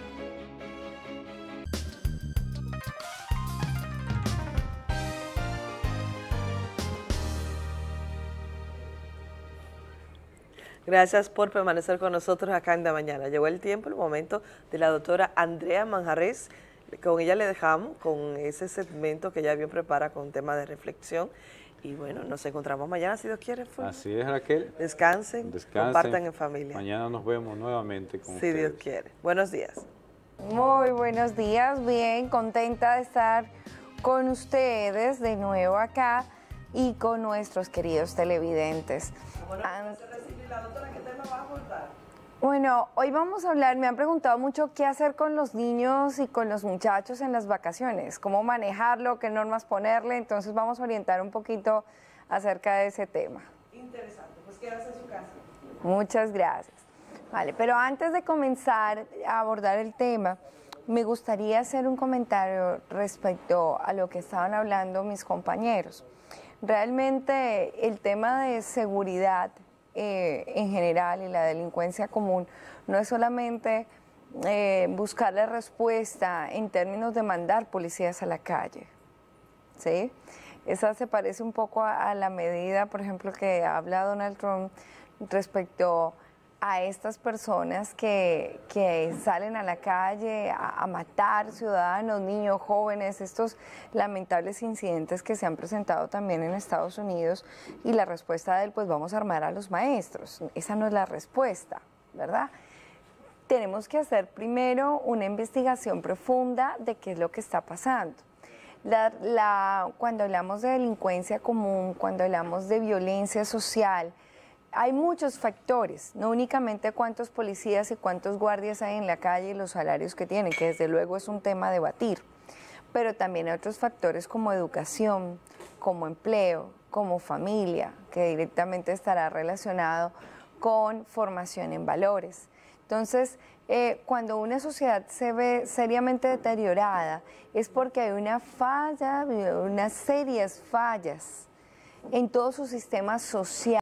Speaker 2: Gracias por permanecer con nosotros acá en De Mañana. Llegó el tiempo, el momento de la doctora Andrea Manjarres. Con ella le dejamos con ese segmento que ella bien prepara con tema de reflexión. Y bueno, nos encontramos mañana, si Dios quiere.
Speaker 1: Así es, Raquel.
Speaker 2: Descansen, compartan en familia.
Speaker 1: Mañana nos vemos nuevamente con
Speaker 2: ustedes. Si Dios quiere. Buenos días.
Speaker 22: Muy buenos días, bien, contenta de estar con ustedes de nuevo acá y con nuestros queridos televidentes. Bueno, hoy vamos a hablar, me han preguntado mucho qué hacer con los niños y con los muchachos en las vacaciones, cómo manejarlo, qué normas ponerle, entonces vamos a orientar un poquito acerca de ese tema.
Speaker 2: Interesante, pues quédate en su casa.
Speaker 22: Muchas gracias. Vale, pero antes de comenzar a abordar el tema, me gustaría hacer un comentario respecto a lo que estaban hablando mis compañeros. Realmente el tema de seguridad en general y la delincuencia común no es solamente buscarle respuesta en términos de mandar policías a la calle, ¿sí? Esa se parece un poco a la medida, por ejemplo, que habla Donald Trump respecto a estas personas que salen a la calle a matar ciudadanos, niños, jóvenes, estos lamentables incidentes que se han presentado también en Estados Unidos, y la respuesta de él, pues vamos a armar a los maestros. Esa no es la respuesta, ¿verdad? Tenemos que hacer primero una investigación profunda de qué es lo que está pasando. Cuando hablamos de delincuencia común, cuando hablamos de violencia social, hay muchos factores, no únicamente cuántos policías y cuántos guardias hay en la calle y los salarios que tienen, que desde luego es un tema a debatir, pero también hay otros factores como educación, como empleo, como familia, que directamente estará relacionado con formación en valores. Entonces, cuando una sociedad se ve seriamente deteriorada, es porque hay una falla, unas serias fallas en todo su sistema social.